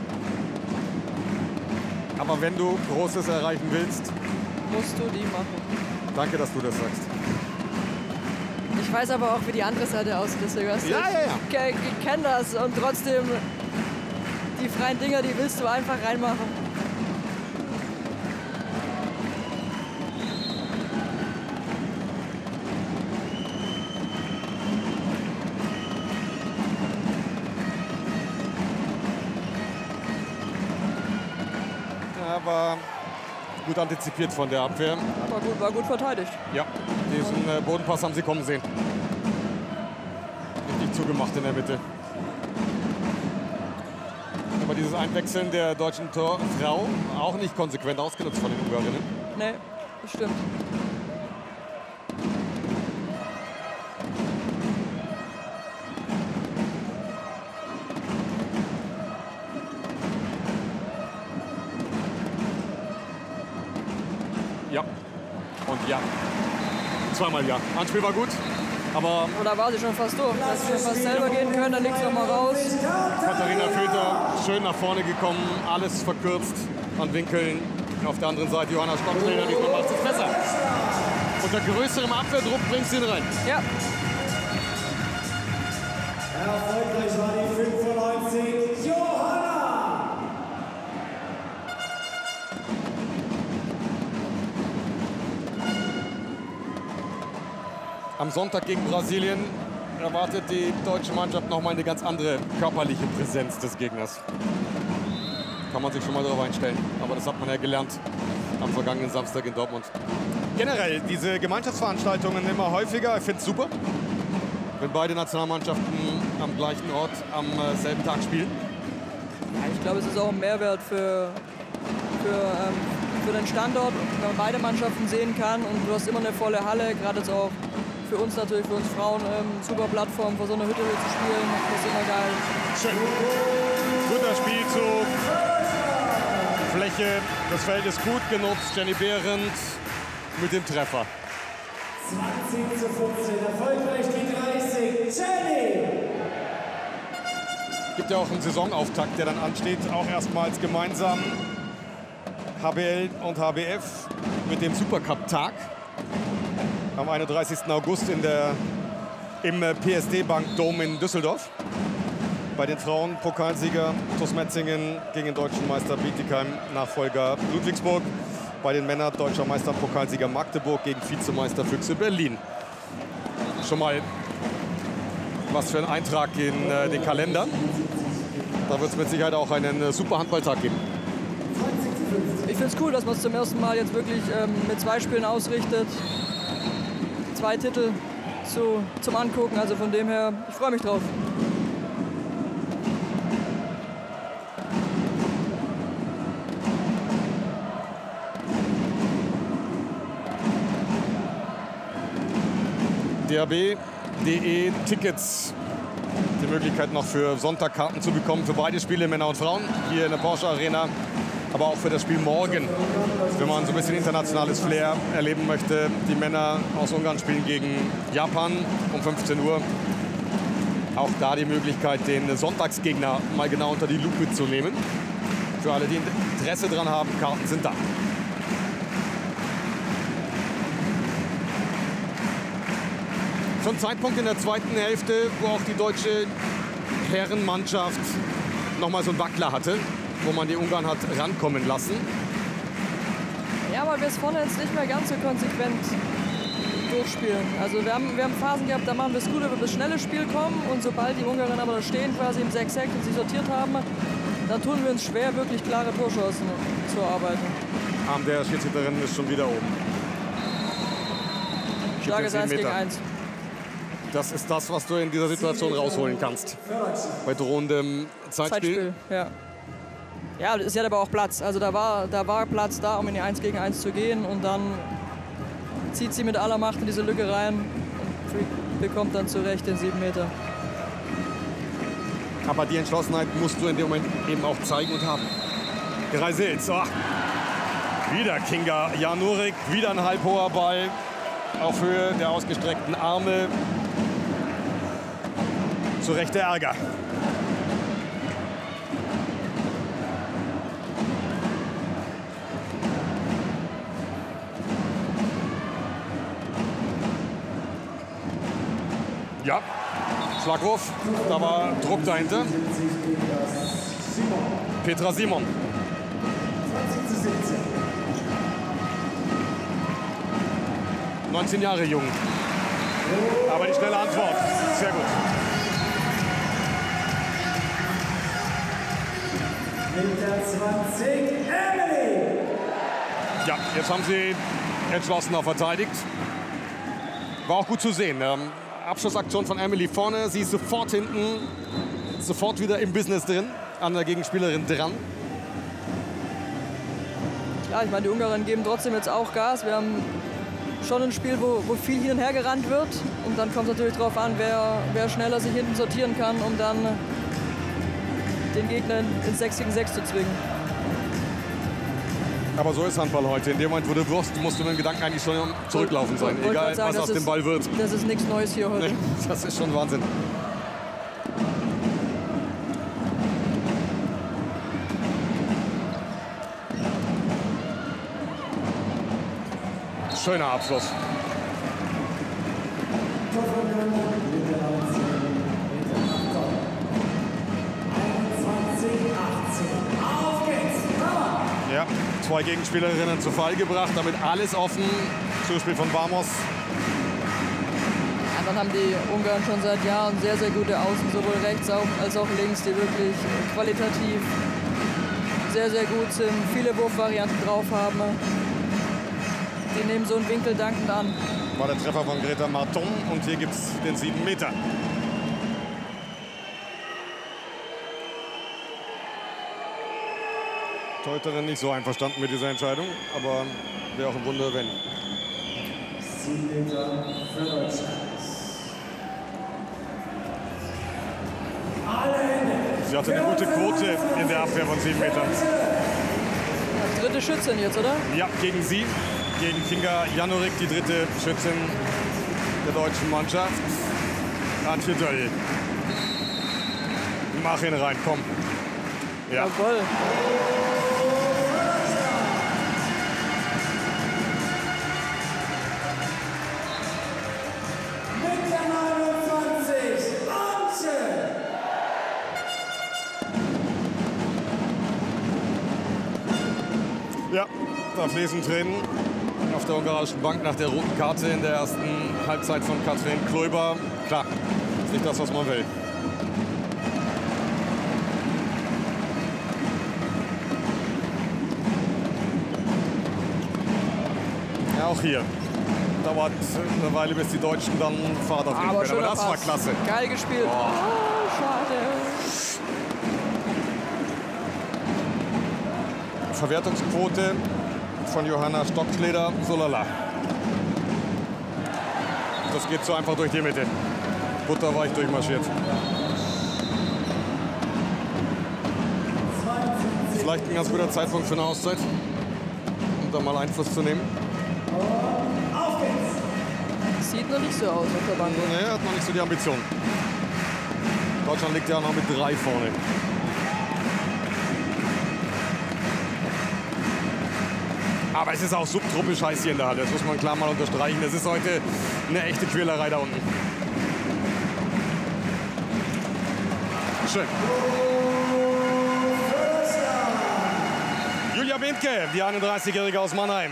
Aber wenn du Großes erreichen willst, musst du die machen. Danke, dass du das sagst. Ich weiß aber auch, wie die andere Seite aussieht, deswegen hast du. Ja. Ich kenne das und trotzdem. Die freien Dinger, die willst du einfach reinmachen. Aber gut antizipiert von der Abwehr. War gut verteidigt. Ja, diesen Bodenpass haben sie kommen sehen. Richtig zugemacht in der Mitte. Aber dieses Einwechseln der deutschen Torfrau auch nicht konsequent ausgenutzt von den Ungarinnen. Nee, das stimmt. Ja. Und ja. Zweimal ja. Anspiel war gut. Aber oder war sie schon fast durch? Dass sie fast selber gehen können, dann liegt es nochmal raus. Katharina Filter schön nach vorne gekommen, alles verkürzt an Winkeln. Auf der anderen Seite Johanna Stocktrainer, diesmal macht es besser. Unter größerem Abwehrdruck bringt sie ihn rein. Ja. Erfolgreich war die 95 Johanna. Am Sonntag gegen Brasilien erwartet die deutsche Mannschaft noch mal eine ganz andere körperliche Präsenz des Gegners. Kann man sich schon mal darauf einstellen. Aber das hat man ja gelernt am vergangenen Samstag in Dortmund. Generell diese Gemeinschaftsveranstaltungen immer häufiger. Ich finde es super, wenn beide Nationalmannschaften am gleichen Ort am selben Tag spielen. Ja, ich glaube, es ist auch ein Mehrwert für den Standort, wenn man beide Mannschaften sehen kann. Und du hast immer eine volle Halle, gerade jetzt auch für uns natürlich, für uns Frauen, super Plattform, vor so einer Hütte zu spielen. Das ist immer geil. Schön. Guter Spielzug. Fläche des Feldes gut genutzt. Jenny Behrendt mit dem Treffer. 20 zu 15. Erfolgreich die 30. Jenny! Gibt ja auch einen Saisonauftakt, der dann ansteht. Auch erstmals gemeinsam HBL und HBF mit dem Supercup-Tag. Am 31. August im PSD Bank Dome in Düsseldorf. Bei den Frauen Pokalsieger TuS Metzingen gegen den deutschen Meister Bietigheim, Nachfolger Ludwigsburg. Bei den Männern deutscher Meister Pokalsieger Magdeburg gegen Vizemeister Füchse Berlin. Schon mal was für ein Eintrag in den Kalender. Da wird es mit Sicherheit auch einen super Handballtag geben. Ich finde es cool, dass man es zum ersten Mal jetzt wirklich mit 2 Spielen ausrichtet. 2 Titel zum Angucken, also von dem her, ich freue mich drauf. DAB.de Tickets. Die Möglichkeit noch für Sonntag Karten zu bekommen für beide Spiele, Männer und Frauen, hier in der Porsche Arena. Aber auch für das Spiel morgen, wenn man so ein bisschen internationales Flair erleben möchte. Die Männer aus Ungarn spielen gegen Japan um 15 Uhr. Auch da die Möglichkeit, den Sonntagsgegner mal genau unter die Lupe zu nehmen. Für alle, die Interesse daran haben, Karten sind da. So ein Zeitpunkt in der zweiten Hälfte, wo auch die deutsche Herrenmannschaft noch mal so einen Wackler hatte, wo man die Ungarn hat rankommen lassen. Ja, aber wir es vorne jetzt nicht mehr ganz so konsequent durchspielen. Also wir haben Phasen gehabt, da machen wir es gut, wenn wir das schnelle Spiel kommen. Und sobald die Ungarn aber da stehen, quasi im 6-6 und sich sortiert haben, dann tun wir uns schwer, wirklich klare Torchancen zu erarbeiten. Arm der Schiedsrichterin ist schon wieder oben. Starkes 1 gegen 1. Das ist das, was du in dieser Situation rausholen kannst. Bei drohendem Zeitspiel. Ja. Ja, sie hat aber auch Platz. Also da war Platz da, um in die 1 gegen 1 zu gehen. Und dann zieht sie mit aller Macht in diese Lücke rein und bekommt dann zurecht den 7 Meter. Aber die Entschlossenheit musst du in dem Moment eben auch zeigen und haben. Greisels. Oh. Wieder Kinga Janorik, wieder ein halbhoher Ball auf Höhe der ausgestreckten Arme. Zu Recht der Ärger. Ja, Schlagwurf, da war Druck dahinter. Petra Simon. 19 Jahre jung. Aber die schnelle Antwort, sehr gut. Mit der 20, Emily. Ja, jetzt haben sie entschlossener verteidigt. War auch gut zu sehen. Abschlussaktion von Emily vorne. Sie ist sofort hinten, sofort wieder im Business drin, an der Gegenspielerin dran. Ja, ich meine, die Ungarn geben trotzdem jetzt auch Gas. Wir haben schon ein Spiel, wo viel hin und her gerannt wird. Und dann kommt es natürlich darauf an, wer schneller sich hinten sortieren kann, um dann den Gegner ins 6 gegen 6 zu zwingen. Aber so ist Handball heute. In dem Moment, wo du wirst, musst du mit dem Gedanken eigentlich schon zurücklaufen sein. Egal, was aus dem Ball wird. Das ist nichts Neues hier heute. Nee, das ist schon Wahnsinn. Schöner Abschluss. Ja, 2 Gegenspielerinnen zu Fall gebracht, damit alles offen. Zuspiel von Vamos. Ja, dann haben die Ungarn schon seit Jahren sehr, sehr gute Außen, sowohl rechts als auch links, die wirklich qualitativ sehr, sehr gut sind, viele Wurfvarianten drauf haben. Die nehmen so einen Winkel dankend an. War der Treffer von Greta Marton und hier gibt es den 7 Meter. Teuterin nicht so einverstanden mit dieser Entscheidung, aber wäre auch im Grunde wenn. 7 Meter für Deutschland. Alle Hände. Sie hatte eine gute Quote in der Abwehr von 7 Metern. Dritte Schützin jetzt, oder? Ja, gegen sie. Gegen Kinga Janorik, die dritte Schützin der deutschen Mannschaft. Antje Döll. Mach ihn rein, komm. Ja. Jawohl. Mit der 29, Antje. Ja, da fließen Tränen auf der ungarischen Bank nach der roten Karte in der ersten Halbzeit von Katrin Klöber. Klar, ist nicht das, was man will. Ja, auch hier. Dauert eine Weile, bis die Deutschen dann Fahrt aufnehmen können. Aber das war klasse. Geil gespielt. Oh, schade. Verwertungsquote von Johanna Stockschleder, so lala. Das geht so einfach durch die Mitte. Butterweich durchmarschiert. Vielleicht ein ganz guter Zeitpunkt für eine Auszeit, um da mal Einfluss zu nehmen. Sieht noch nicht so aus auf der Bank. Nee, hat noch nicht so die Ambition. Deutschland liegt ja noch mit 3 vorne. Aber es ist auch subtropisch heiß hier in der Halle. Das muss man klar mal unterstreichen. Das ist heute eine echte Quälerei da unten. Schön. Julia Bindke, die 31-Jährige aus Mannheim.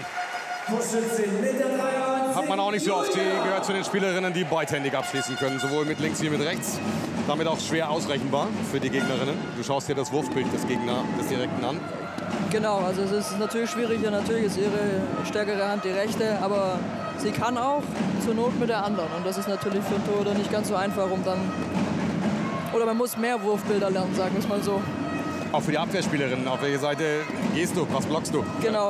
Hat man auch nicht so oft. Sie gehört zu den Spielerinnen, die beidhändig abschließen können. Sowohl mit links wie mit rechts. Damit auch schwer ausrechenbar für die Gegnerinnen. Du schaust dir das Wurfbild des Direkten an. Genau, also es ist natürlich schwieriger. Natürlich ist ihre stärkere Hand die rechte. Aber sie kann auch zur Not mit der anderen. Und das ist natürlich für einen Torhüter nicht ganz so einfach, um dann... Oder man muss mehr Wurfbilder lernen, sagen wir es mal so. Auch für die Abwehrspielerinnen. Auf welche Seite gehst du? Was blockst du? Genau.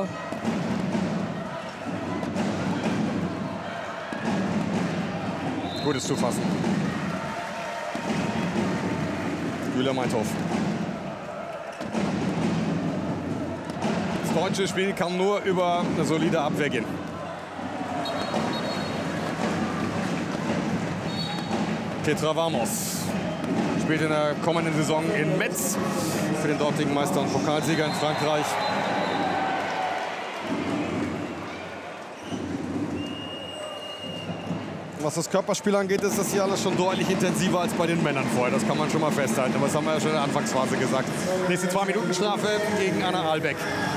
Gutes Zufassen. Julia Meinthof. Das deutsche Spiel kann nur über eine solide Abwehr gehen. Petra Vamos spielt in der kommenden Saison in Metz für den dortigen Meister und Pokalsieger in Frankreich. Was das Körperspiel angeht, ist das hier alles schon deutlich intensiver als bei den Männern vorher. Das kann man schon mal festhalten. Aber das haben wir ja schon in der Anfangsphase gesagt. Nächste 2-Minuten-Strafe gegen Anna Ahlbeck.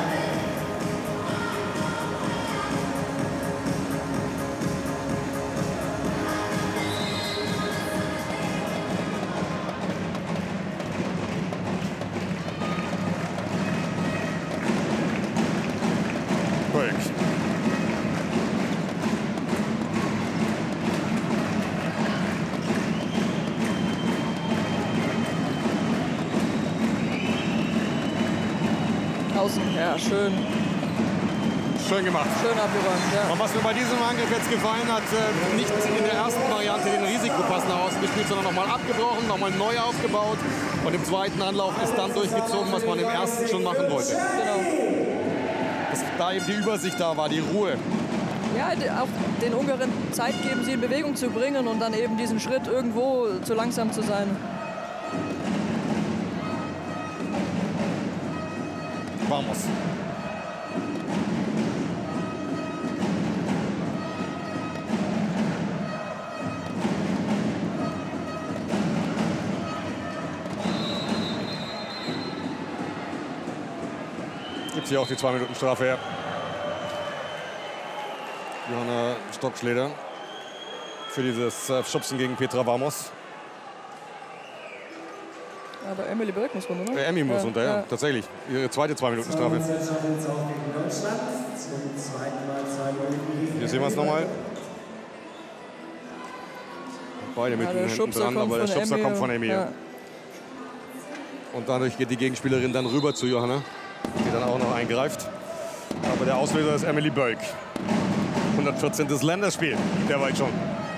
Ja, schön. Schön gemacht. Schön abgeräumt, ja. Und was mir bei diesem Angriff jetzt gefallen hat, nicht in der ersten Variante den Risikopass nach außen gespielt, sondern nochmal abgebrochen, nochmal neu aufgebaut. Und im zweiten Anlauf ist dann durchgezogen, was man im ersten schon machen wollte. Genau. Dass da eben die Übersicht da war, die Ruhe. Ja, auch den Ungarinnen Zeit geben, sie in Bewegung zu bringen und dann eben diesen Schritt irgendwo zu langsam zu sein. Vamos. Gibt hier auch die 2-Minuten-Strafe her. Johanna Stockschleder für dieses Schubsen gegen Petra Vamos. Aber Emily Bölk muss runter, ne? Emmy muss runter, ja, tatsächlich. Ihre zweite 2-Minuten-Strafe. Hier sehen wir es nochmal. Beide mit den Händen dran, aber der Schubser kommt von Emmy. Ja. Und dadurch geht die Gegenspielerin dann rüber zu Johanna, die dann auch noch eingreift. Aber der Auslöser ist Emily Bölk. 114. Länderspiel, derweil schon.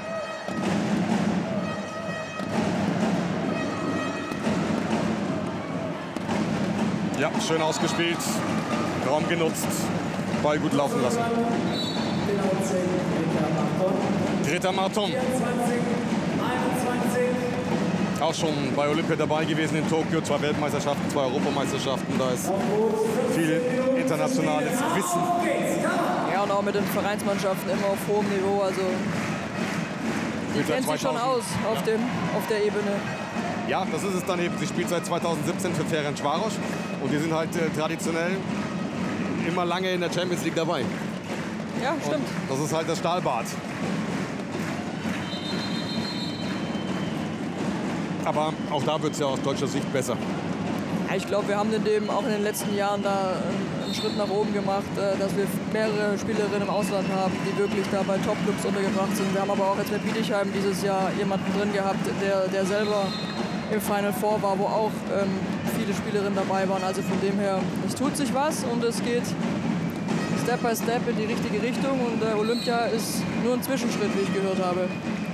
Ja, schön ausgespielt, Raum genutzt, Ball gut laufen lassen. Greta Marton. Auch schon bei Olympia dabei gewesen in Tokio, 2 Weltmeisterschaften, 2 Europameisterschaften. Da ist viel internationales Wissen. Ja, und auch mit den Vereinsmannschaften immer auf hohem Niveau. Also die kennt sich schon aus auf der Ebene. Ja, das ist es dann eben. Sie spielt seit 2017 für Ferencváros und die sind halt traditionell immer lange in der Champions League dabei. Ja, stimmt. Und das ist halt das Stahlbad. Aber auch da wird es ja aus deutscher Sicht besser. Ja, ich glaube, wir haben auch in den letzten Jahren da einen Schritt nach oben gemacht, dass wir mehrere Spielerinnen im Ausland haben, die wirklich da bei Top-Clubs untergebracht sind. Wir haben aber auch jetzt mit Bietigheim dieses Jahr jemanden drin gehabt, der selber im Final Four war, wo auch viele Spielerinnen dabei waren. Also von dem her, es tut sich was und es geht Step by Step in die richtige Richtung. Und Olympia ist nur ein Zwischenschritt, wie ich gehört habe.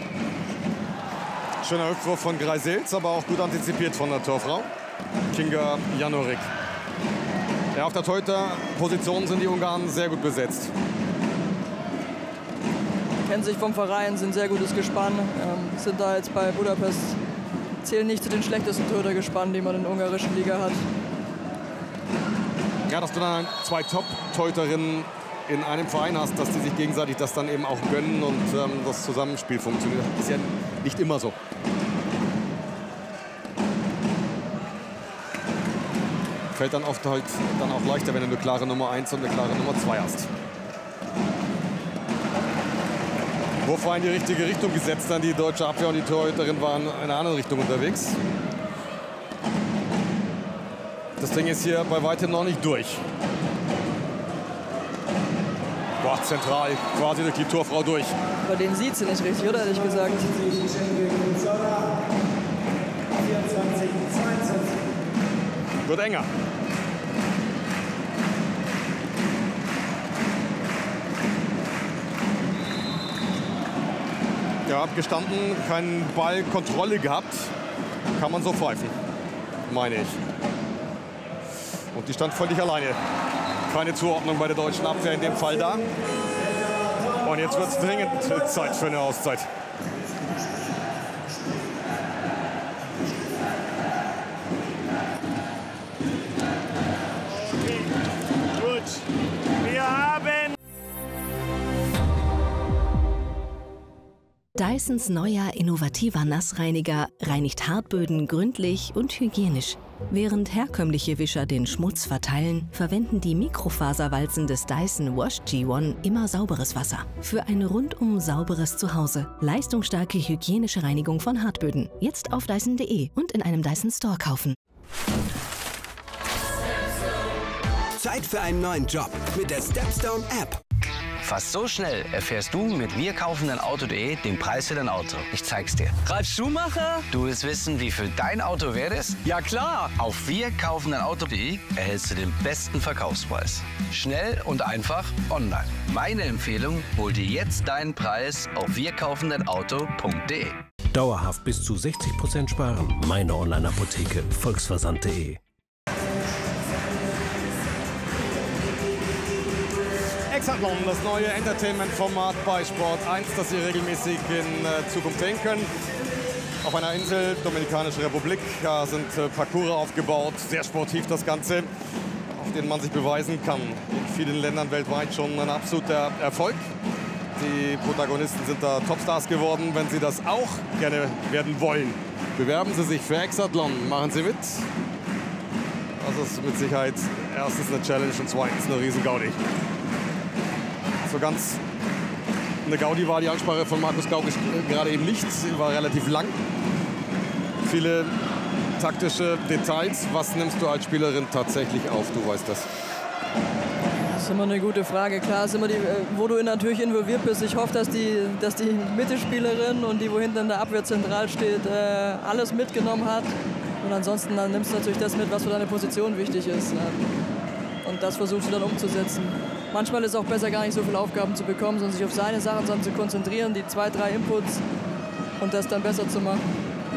Schöner Rückwurf von Greiselz, aber auch gut antizipiert von der Torfrau Kinga Janorik. Ja, auf der Torhüter-Position sind die Ungarn sehr gut besetzt. Kennen sich vom Verein, sind sehr gutes Gespann, sind da jetzt bei Budapest, zählen nicht zu den schlechtesten Torhütergespannen, die man in der ungarischen Liga hat. Ja, dass du dann 2 Top-Torhüterinnen in einem Verein hast, dass die sich gegenseitig das dann eben auch gönnen und das Zusammenspiel funktioniert. Das ist ja nicht immer so. Fällt dann oft halt dann auch leichter, wenn du eine klare Nummer 1 und eine klare Nummer 2 hast. Wurf war in die richtige Richtung gesetzt, dann die deutsche Abwehr und die Torhüterin waren in einer anderen Richtung unterwegs. Das Ding ist hier bei weitem noch nicht durch. Boah, zentral, quasi durch die Torfrau durch. Bei denen sieht sie nicht richtig, oder? Ehrlich gesagt. 24, 22. Wird enger. Ja, abgestanden, keine Ballkontrolle gehabt. Kann man so pfeifen, meine ich. Und die stand völlig alleine. Keine Zuordnung bei der deutschen Abwehr in dem Fall da. Und jetzt wird es dringend Zeit für eine Auszeit. Okay, gut. Wir haben... Dysons neuer innovativer Nassreiniger reinigt Hartböden gründlich und hygienisch. Während herkömmliche Wischer den Schmutz verteilen, verwenden die Mikrofaserwalzen des Dyson Wash G1 immer sauberes Wasser. Für ein rundum sauberes Zuhause. Leistungsstarke hygienische Reinigung von Hartböden. Jetzt auf Dyson.de und in einem Dyson Store kaufen. Zeit für einen neuen Job mit der Stepstone App. Fast so schnell erfährst du mit wirkaufendeinauto.de den Preis für dein Auto. Ich zeig's dir. Ralf Schumacher? Du willst wissen, wie viel dein Auto wert ist? Ja klar! Auf wirkaufendeinauto.de erhältst du den besten Verkaufspreis. Schnell und einfach online. Meine Empfehlung, hol dir jetzt deinen Preis auf wirkaufendeinauto.de. Dauerhaft bis zu 60% sparen. Meine Online-Apotheke volksversand.de. Exatlon, das neue Entertainment-Format bei Sport 1, das Sie regelmäßig in Zukunft sehen können. Auf einer Insel, Dominikanische Republik, da sind Parcours aufgebaut, sehr sportiv das Ganze, auf denen man sich beweisen kann. In vielen Ländern weltweit schon ein absoluter Erfolg. Die Protagonisten sind da Topstars geworden. Wenn Sie das auch gerne werden wollen, bewerben Sie sich für Exatlon, machen Sie mit. Das ist mit Sicherheit erstens eine Challenge und zweitens eine Riesen-Gaudi. So ganz eine Gaudi war die Ansprache von Markus Gaub gerade eben nicht. Sie war relativ lang. Viele taktische Details. Was nimmst du als Spielerin tatsächlich auf? Du weißt das. Das ist immer eine gute Frage. Klar, ist immer die, wo du natürlich involviert bist. Ich hoffe, dass die Mittelspielerin und die, wo hinten in der Abwehr zentral steht, alles mitgenommen hat. Und ansonsten dann nimmst du natürlich das mit, was für deine Position wichtig ist. Und das versuchst du dann umzusetzen. Manchmal ist es auch besser, gar nicht so viele Aufgaben zu bekommen, sondern sich auf seine Sachen zu konzentrieren, die 2, 3 Inputs und das dann besser zu machen.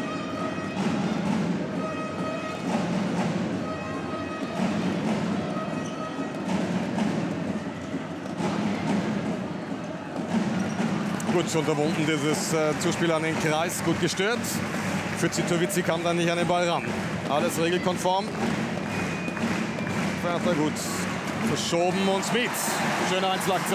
Gut unterbunden, dieses Zuspiel an den Kreis, gut gestört. Fützitovici kam dann nicht an den Ball ran. Alles regelkonform. Werfer gut verschoben und Smith. Schöne Einzelaktion.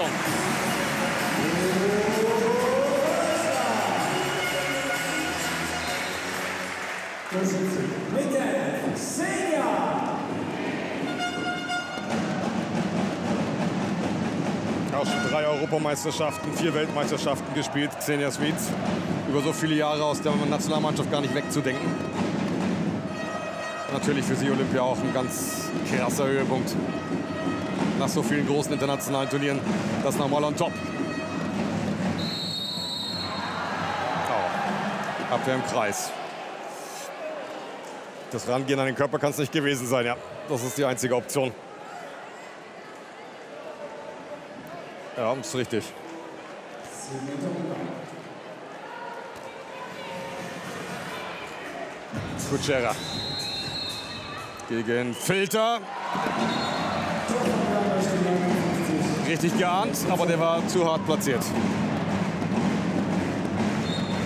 Auch schon 3 Europameisterschaften, 4 Weltmeisterschaften gespielt. Xenia Smith. Über so viele Jahre aus der Nationalmannschaft gar nicht wegzudenken. Natürlich für sie Olympia auch ein ganz krasser Höhepunkt. Nach so vielen großen internationalen Turnieren das nochmal on top. Oh. Abwehr im Kreis. Das Rangehen an den Körper kann es nicht gewesen sein, ja. Das ist die einzige Option. Ja, ist richtig. Kutschera. Gegen Filter. Richtig geahnt, aber der war zu hart platziert.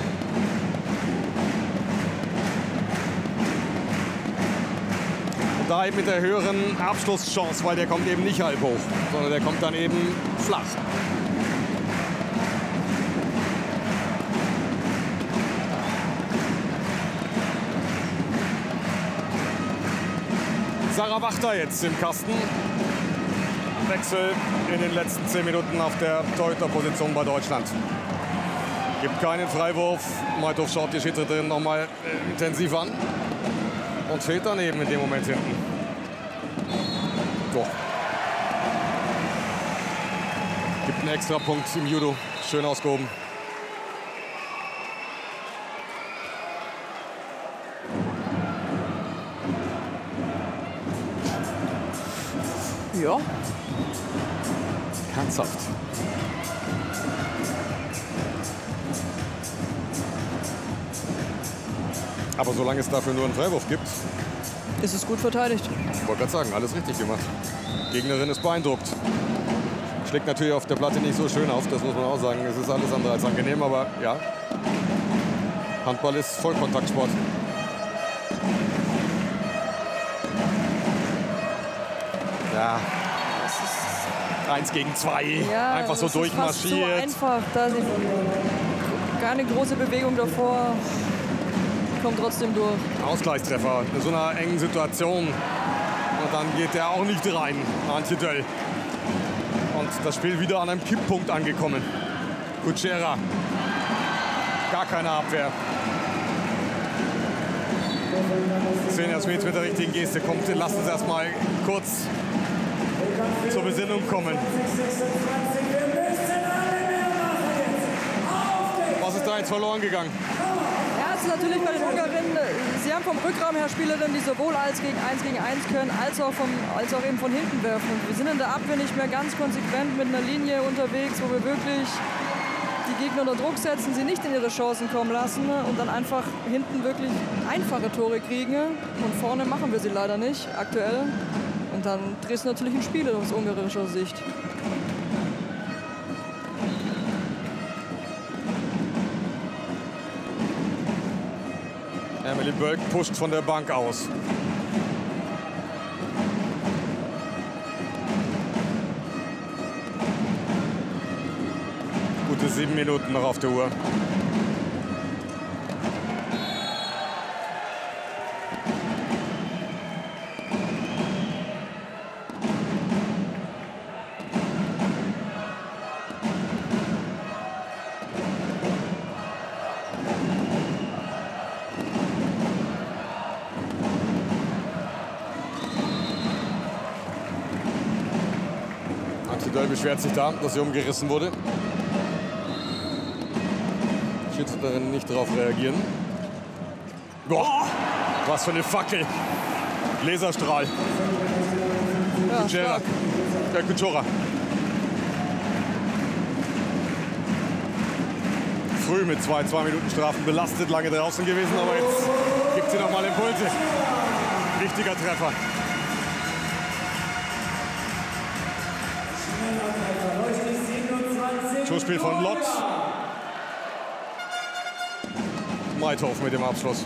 Und Da eben mit der höheren Abschlusschance, weil der kommt eben nicht halb hoch, sondern der kommt dann eben flach. Sarah Wachter jetzt im Kasten. Wechsel in den letzten 10 Minuten auf der Torhüterposition bei Deutschland. Gibt keinen Freiwurf. Meithof schaut die Schiedsrichterin noch mal intensiv an. Und fehlt dann eben in dem Moment hinten. So. Gibt einen extra Punkt im Judo. Schön ausgehoben. Ja. Herzhaft. Aber solange es dafür nur einen Freiwurf gibt, ist es gut verteidigt. Ich wollte gerade sagen, alles richtig gemacht. Die Gegnerin ist beeindruckt. Schlägt natürlich auf der Platte nicht so schön auf, das muss man auch sagen. Es ist alles andere als angenehm, aber ja. Handball ist Vollkontaktsport. Ja. 1 gegen 2. Ja, einfach so durchmarschiert. So einfach. Da ist keine große Bewegung davor. Kommt trotzdem durch. Ausgleichstreffer in so einer engen Situation. Und dann geht der auch nicht rein, Antje Döll. Und das Spiel wieder an einem Kipppunkt angekommen. Kutschera. Gar keine Abwehr. Xenia Smith mit der richtigen Geste kommt. Lassen Sie erst mal kurz zur Besinnung kommen. Was ist da jetzt verloren gegangen? Ja, es ist natürlich bei den Ungarinnen, sie haben vom Rückraum her Spielerinnen, die sowohl als gegen 1 können, als auch eben von hinten werfen. Und wir sind in der Abwehr nicht mehr ganz konsequent mit einer Linie unterwegs, wo wir wirklich die Gegner unter Druck setzen, sie nicht in ihre Chancen kommen lassen und dann einfach hinten wirklich einfache Tore kriegen. Und vorne machen wir sie leider nicht, aktuell. Und dann drehst du natürlich ein Spiel aus ungarischer Sicht. Emily Bölk pusht von der Bank aus. Gute 7 Minuten noch auf der Uhr. Beschwert sich da, dass sie umgerissen wurde. Schiedsrichterin nicht darauf reagieren. Boah, was für eine Fackel. Laserstrahl. Ja, Kutschera. Früh mit 2 Minuten Strafen belastet, lange draußen gewesen, aber jetzt gibt sie noch mal Impulse. Wichtiger Treffer. Schussspiel von Lott. Meithof mit dem Abschluss.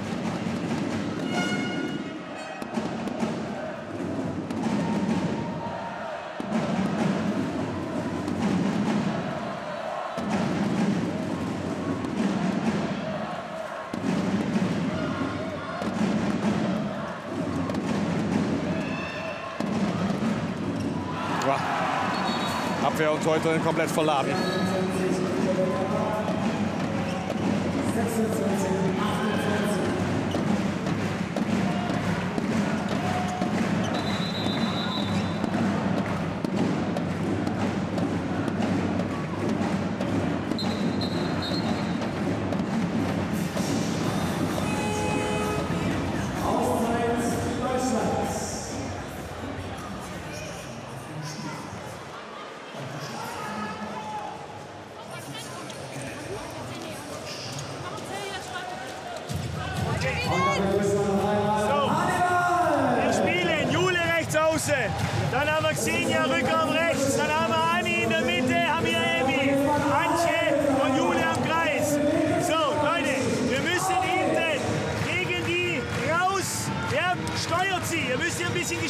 Abwehr und Torhüterin komplett verladen. Dann haben wir Xenia Rückraum rechts, dann haben wir Anni in der Mitte, haben wir Emmy, Antje und Jule am Kreis. So, Leute, wir müssen hinten gegen die raus. Ja, steuert sie. Ihr müsst ihr ein bisschen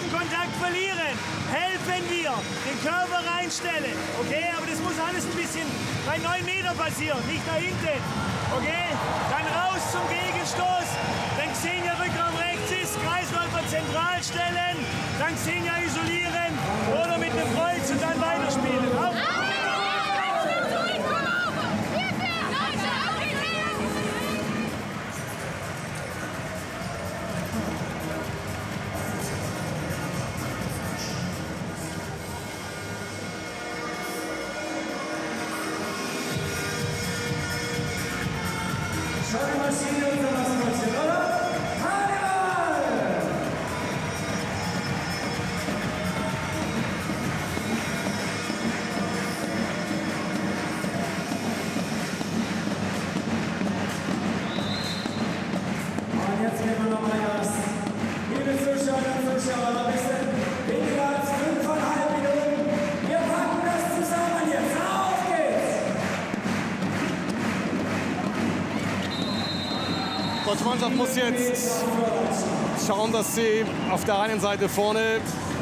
Kontakt verlieren, helfen wir, den Körper reinstellen. Okay, aber das muss alles ein bisschen bei 9 Meter passieren, nicht da hinten. Okay, dann raus zum Gegenstoß, wenn Xenia Rückraum rechts ist, Kreisläufer zentral stellen, dann Xenia isolieren oder mit dem Kreuz und dann weiterspielen. Die deutsche Mannschaft muss jetzt schauen, dass sie auf der einen Seite vorne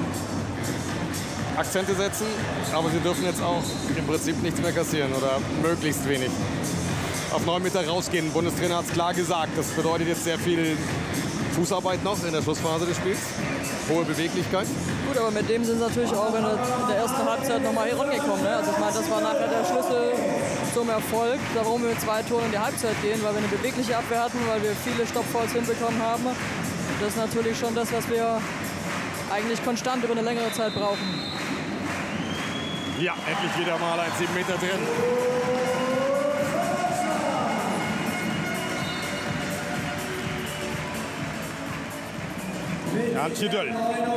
Akzente setzen, aber sie dürfen jetzt auch im Prinzip nichts mehr kassieren oder möglichst wenig. Auf 9 Meter rausgehen, Bundestrainer hat es klar gesagt. Das bedeutet jetzt sehr viel Fußarbeit noch in der Schlussphase des Spiels, hohe Beweglichkeit. Gut, aber mit dem sind sie natürlich auch in der ersten Halbzeit noch mal hier rangekommen. Ne? Also ich meine, das war nachher der Schlüssel zum Erfolg, warum wir mit 2 Toren in die Halbzeit gehen, weil wir eine bewegliche Abwehr hatten, weil wir viele Stoppfouls hinbekommen haben. Das ist natürlich schon das, was wir eigentlich konstant über eine längere Zeit brauchen. Ja, endlich wieder mal ein 7 Meter drin. Antje Döll,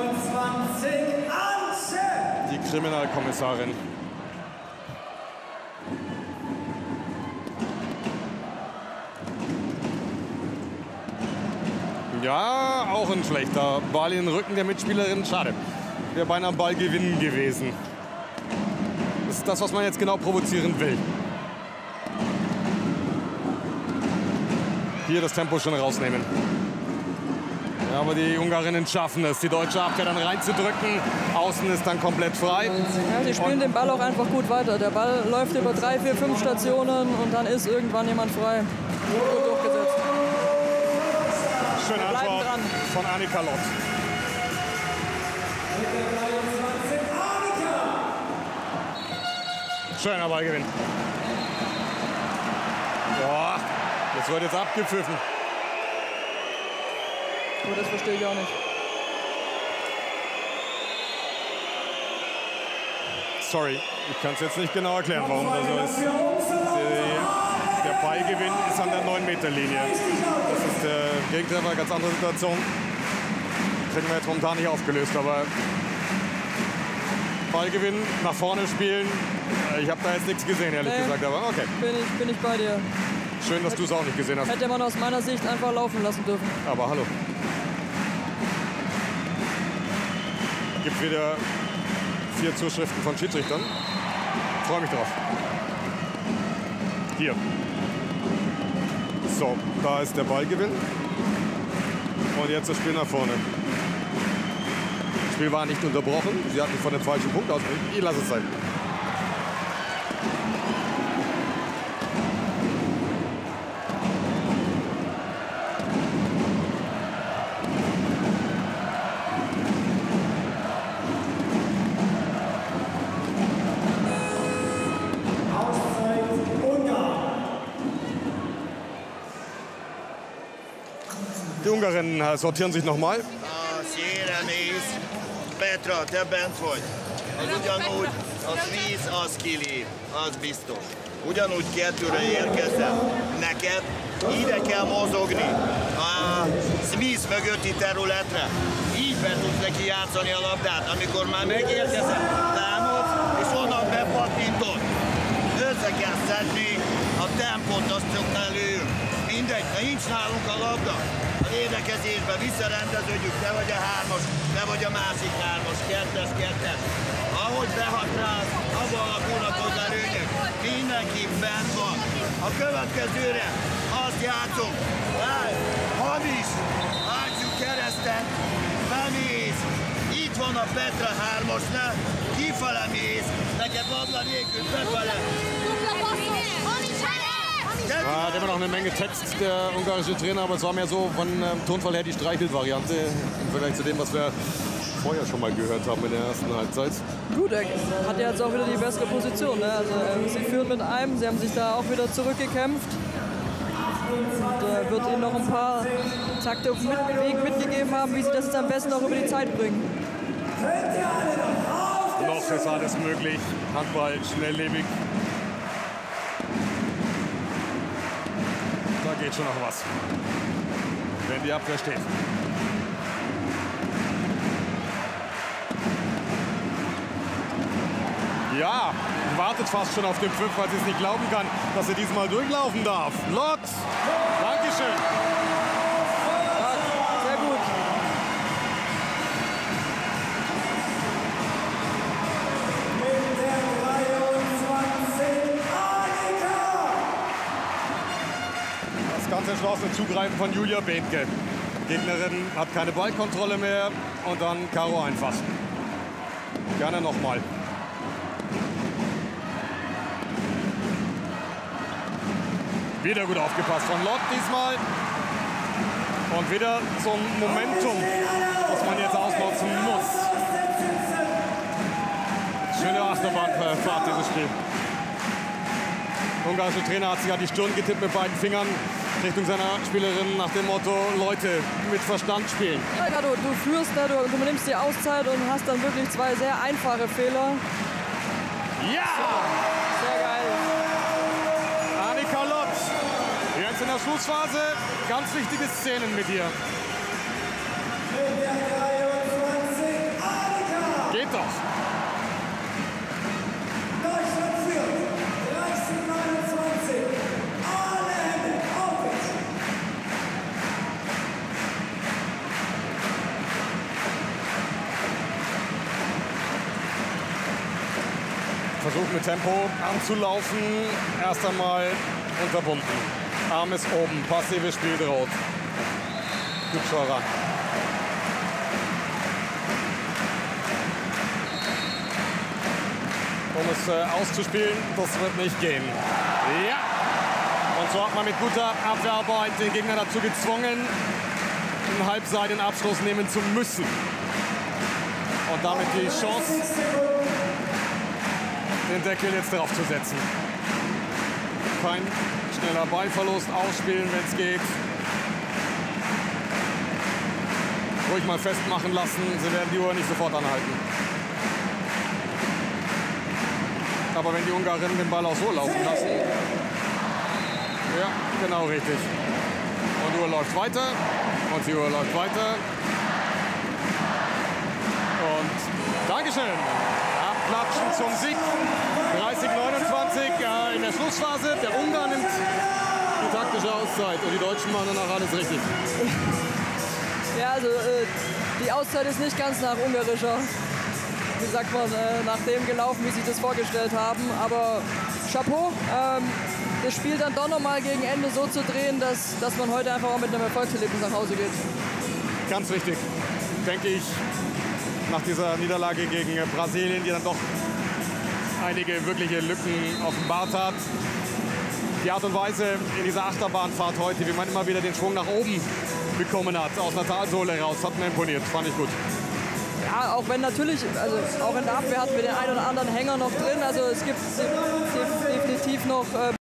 die Kriminalkommissarin. Ja, auch ein schlechter Ball in den Rücken der Mitspielerin. Schade. Wäre beinahe Ball gewinnen gewesen. Das ist das, was man jetzt genau provozieren will. Hier das Tempo schon rausnehmen. Ja, aber die Ungarinnen schaffen es, die deutsche Abwehr dann reinzudrücken. Außen ist dann komplett frei. Ja, sie spielen den Ball auch einfach gut weiter. Der Ball läuft über 3, 4, 5 Stationen und dann ist irgendwann jemand frei. Gut durchgesetzt. Schöne Antwort von Annika Lott. Schöner Ballgewinn. Boah, das wird jetzt abgepfiffen. Oh, das verstehe ich auch nicht. Sorry, ich kann es jetzt nicht genau erklären, warum das so ist. Der Ballgewinn ist an der 9-Meter-Linie. Das ist der Gegentreffer, ganz andere Situation. Kriegen wir jetzt momentan nicht aufgelöst, aber Ballgewinn, nach vorne spielen. Ich habe da jetzt nichts gesehen, ehrlich gesagt, aber okay. Bin ich bei dir. Schön, dass du es auch nicht gesehen hast. Hätte man aus meiner Sicht einfach laufen lassen dürfen. Aber hallo. Gibt wieder 4 Zuschriften von Schiedsrichtern. Freue mich drauf. Hier. So, da ist der Ballgewinn. Und jetzt das Spiel nach vorne. Das Spiel war nicht unterbrochen. Sie hatten von dem falschen Punkt aus. Ich lasse es sein. Die Ungarinnen sortieren sich nochmal. Petra, te bent vagy. Az ugyanúgy, a víz az kilép, az biztos. Ugyanúgy 2-re érkezem. Neked ide kell mozogni a Smith mögötti területre. Így be tudsz neki játszani a labdát. Amikor már megérkezem, támadsz, és onnan bepattintod. Össze kell szedni a tempót, azt szoknál lőjünk. Mindegy, ha nincs nálunk a labda, a védekezésbe visszarendeződjük, te vagy a 3-as, te vagy a másik 3-as, 2-es. Ahogy behatráz, abban alakulnak az erőnyök. Mindenki bent van. A következőre azt játszom. Hamis, álltsuk kereszten, bemész, van a Petra 3-as, ne? Kifele mész, neked labda nélkül befele. Ja, hat immer noch eine Menge Text, der ungarische Trainer, aber es war mehr so von Tonfall her die Streichelvariante im Vergleich zu dem, was wir vorher schon mal gehört haben in der ersten Halbzeit. Gut, er hat ja jetzt auch wieder die bessere Position. Ne? Also, sie führen mit einem, sie haben sich da auch wieder zurückgekämpft. Und wird ihnen noch ein paar Takte auf dem Weg mitgegeben haben, wie sie das jetzt am besten auch über die Zeit bringen. Noch ist alles möglich. Handball, schnelllebig. Da geht schon noch was, wenn die Abwehr steht. Ja, wartet fast schon auf den Pfiff, weil sie es nicht glauben kann, dass er diesmal durchlaufen darf. Lott, Dankeschön. Ja, sehr gut. Mit der 23 Annika. Das ganz entschlossene Zugreifen von Julia Bethke. Gegnerin hat keine Ballkontrolle mehr und dann Karo einfach. Gerne nochmal. Wieder gut aufgepasst von Lott diesmal. Und wieder so ein Momentum, das man jetzt ausnutzen muss. Schöne Achterbahnfahrt, dieses Spiel. Der ungarische Trainer hat sich an die Stirn getippt mit beiden Fingern Richtung seiner Spielerin nach dem Motto, Leute, mit Verstand spielen. Ja, du führst, ne, du nimmst die Auszeit und hast dann wirklich zwei sehr einfache Fehler. Ja! Sehr geil. Annika Lott, jetzt in der Schlussphase, ganz wichtige Szenen mit ihr. Mit der 23 Annika. Geht doch. Deutschland führt 30-29. Alle Hände auf mich. Versucht mit Tempo anzulaufen. Erst einmal unterbunden. Arm ist oben. Passives Spiel droht. Gut schon ran. Um es auszuspielen, das wird nicht gehen. Ja! Und so hat man mit guter Abwehrarbeit den Gegner dazu gezwungen, einen halbseitigen Abschluss nehmen zu müssen. Und damit die Chance, den Deckel jetzt drauf zu setzen. Kein schneller Ballverlust, ausspielen, wenn es geht. Ruhig mal festmachen lassen, sie werden die Uhr nicht sofort anhalten. Aber wenn die Ungarinnen den Ball auch so laufen lassen. Ja, genau richtig. Und die Uhr läuft weiter. Und die Uhr läuft weiter. Und Dankeschön. Abklatschen zum Sieg. 30-29 in der Schlussphase. Der Ungarn nimmt die taktische Auszeit. Und die Deutschen machen danach alles richtig. Ja, also die Auszeit ist nicht ganz nach ungarischer, wie sagt man, nach dem gelaufen, wie sie das vorgestellt haben. Aber Chapeau, das Spiel dann doch noch mal gegen Ende so zu drehen, dass man heute einfach auch mit einem Erfolgserlebnis nach Hause geht. Ganz wichtig, denke ich, nach dieser Niederlage gegen Brasilien, die dann doch einige wirkliche Lücken offenbart hat. Die Art und Weise in dieser Achterbahnfahrt heute, wie man immer wieder den Schwung nach oben bekommen hat, aus einer Talsohle raus, hat mir imponiert, fand ich gut. Ja, auch wenn natürlich, also auch in der Abwehr hatten wir den einen oder anderen Hänger noch drin, also es gibt definitiv noch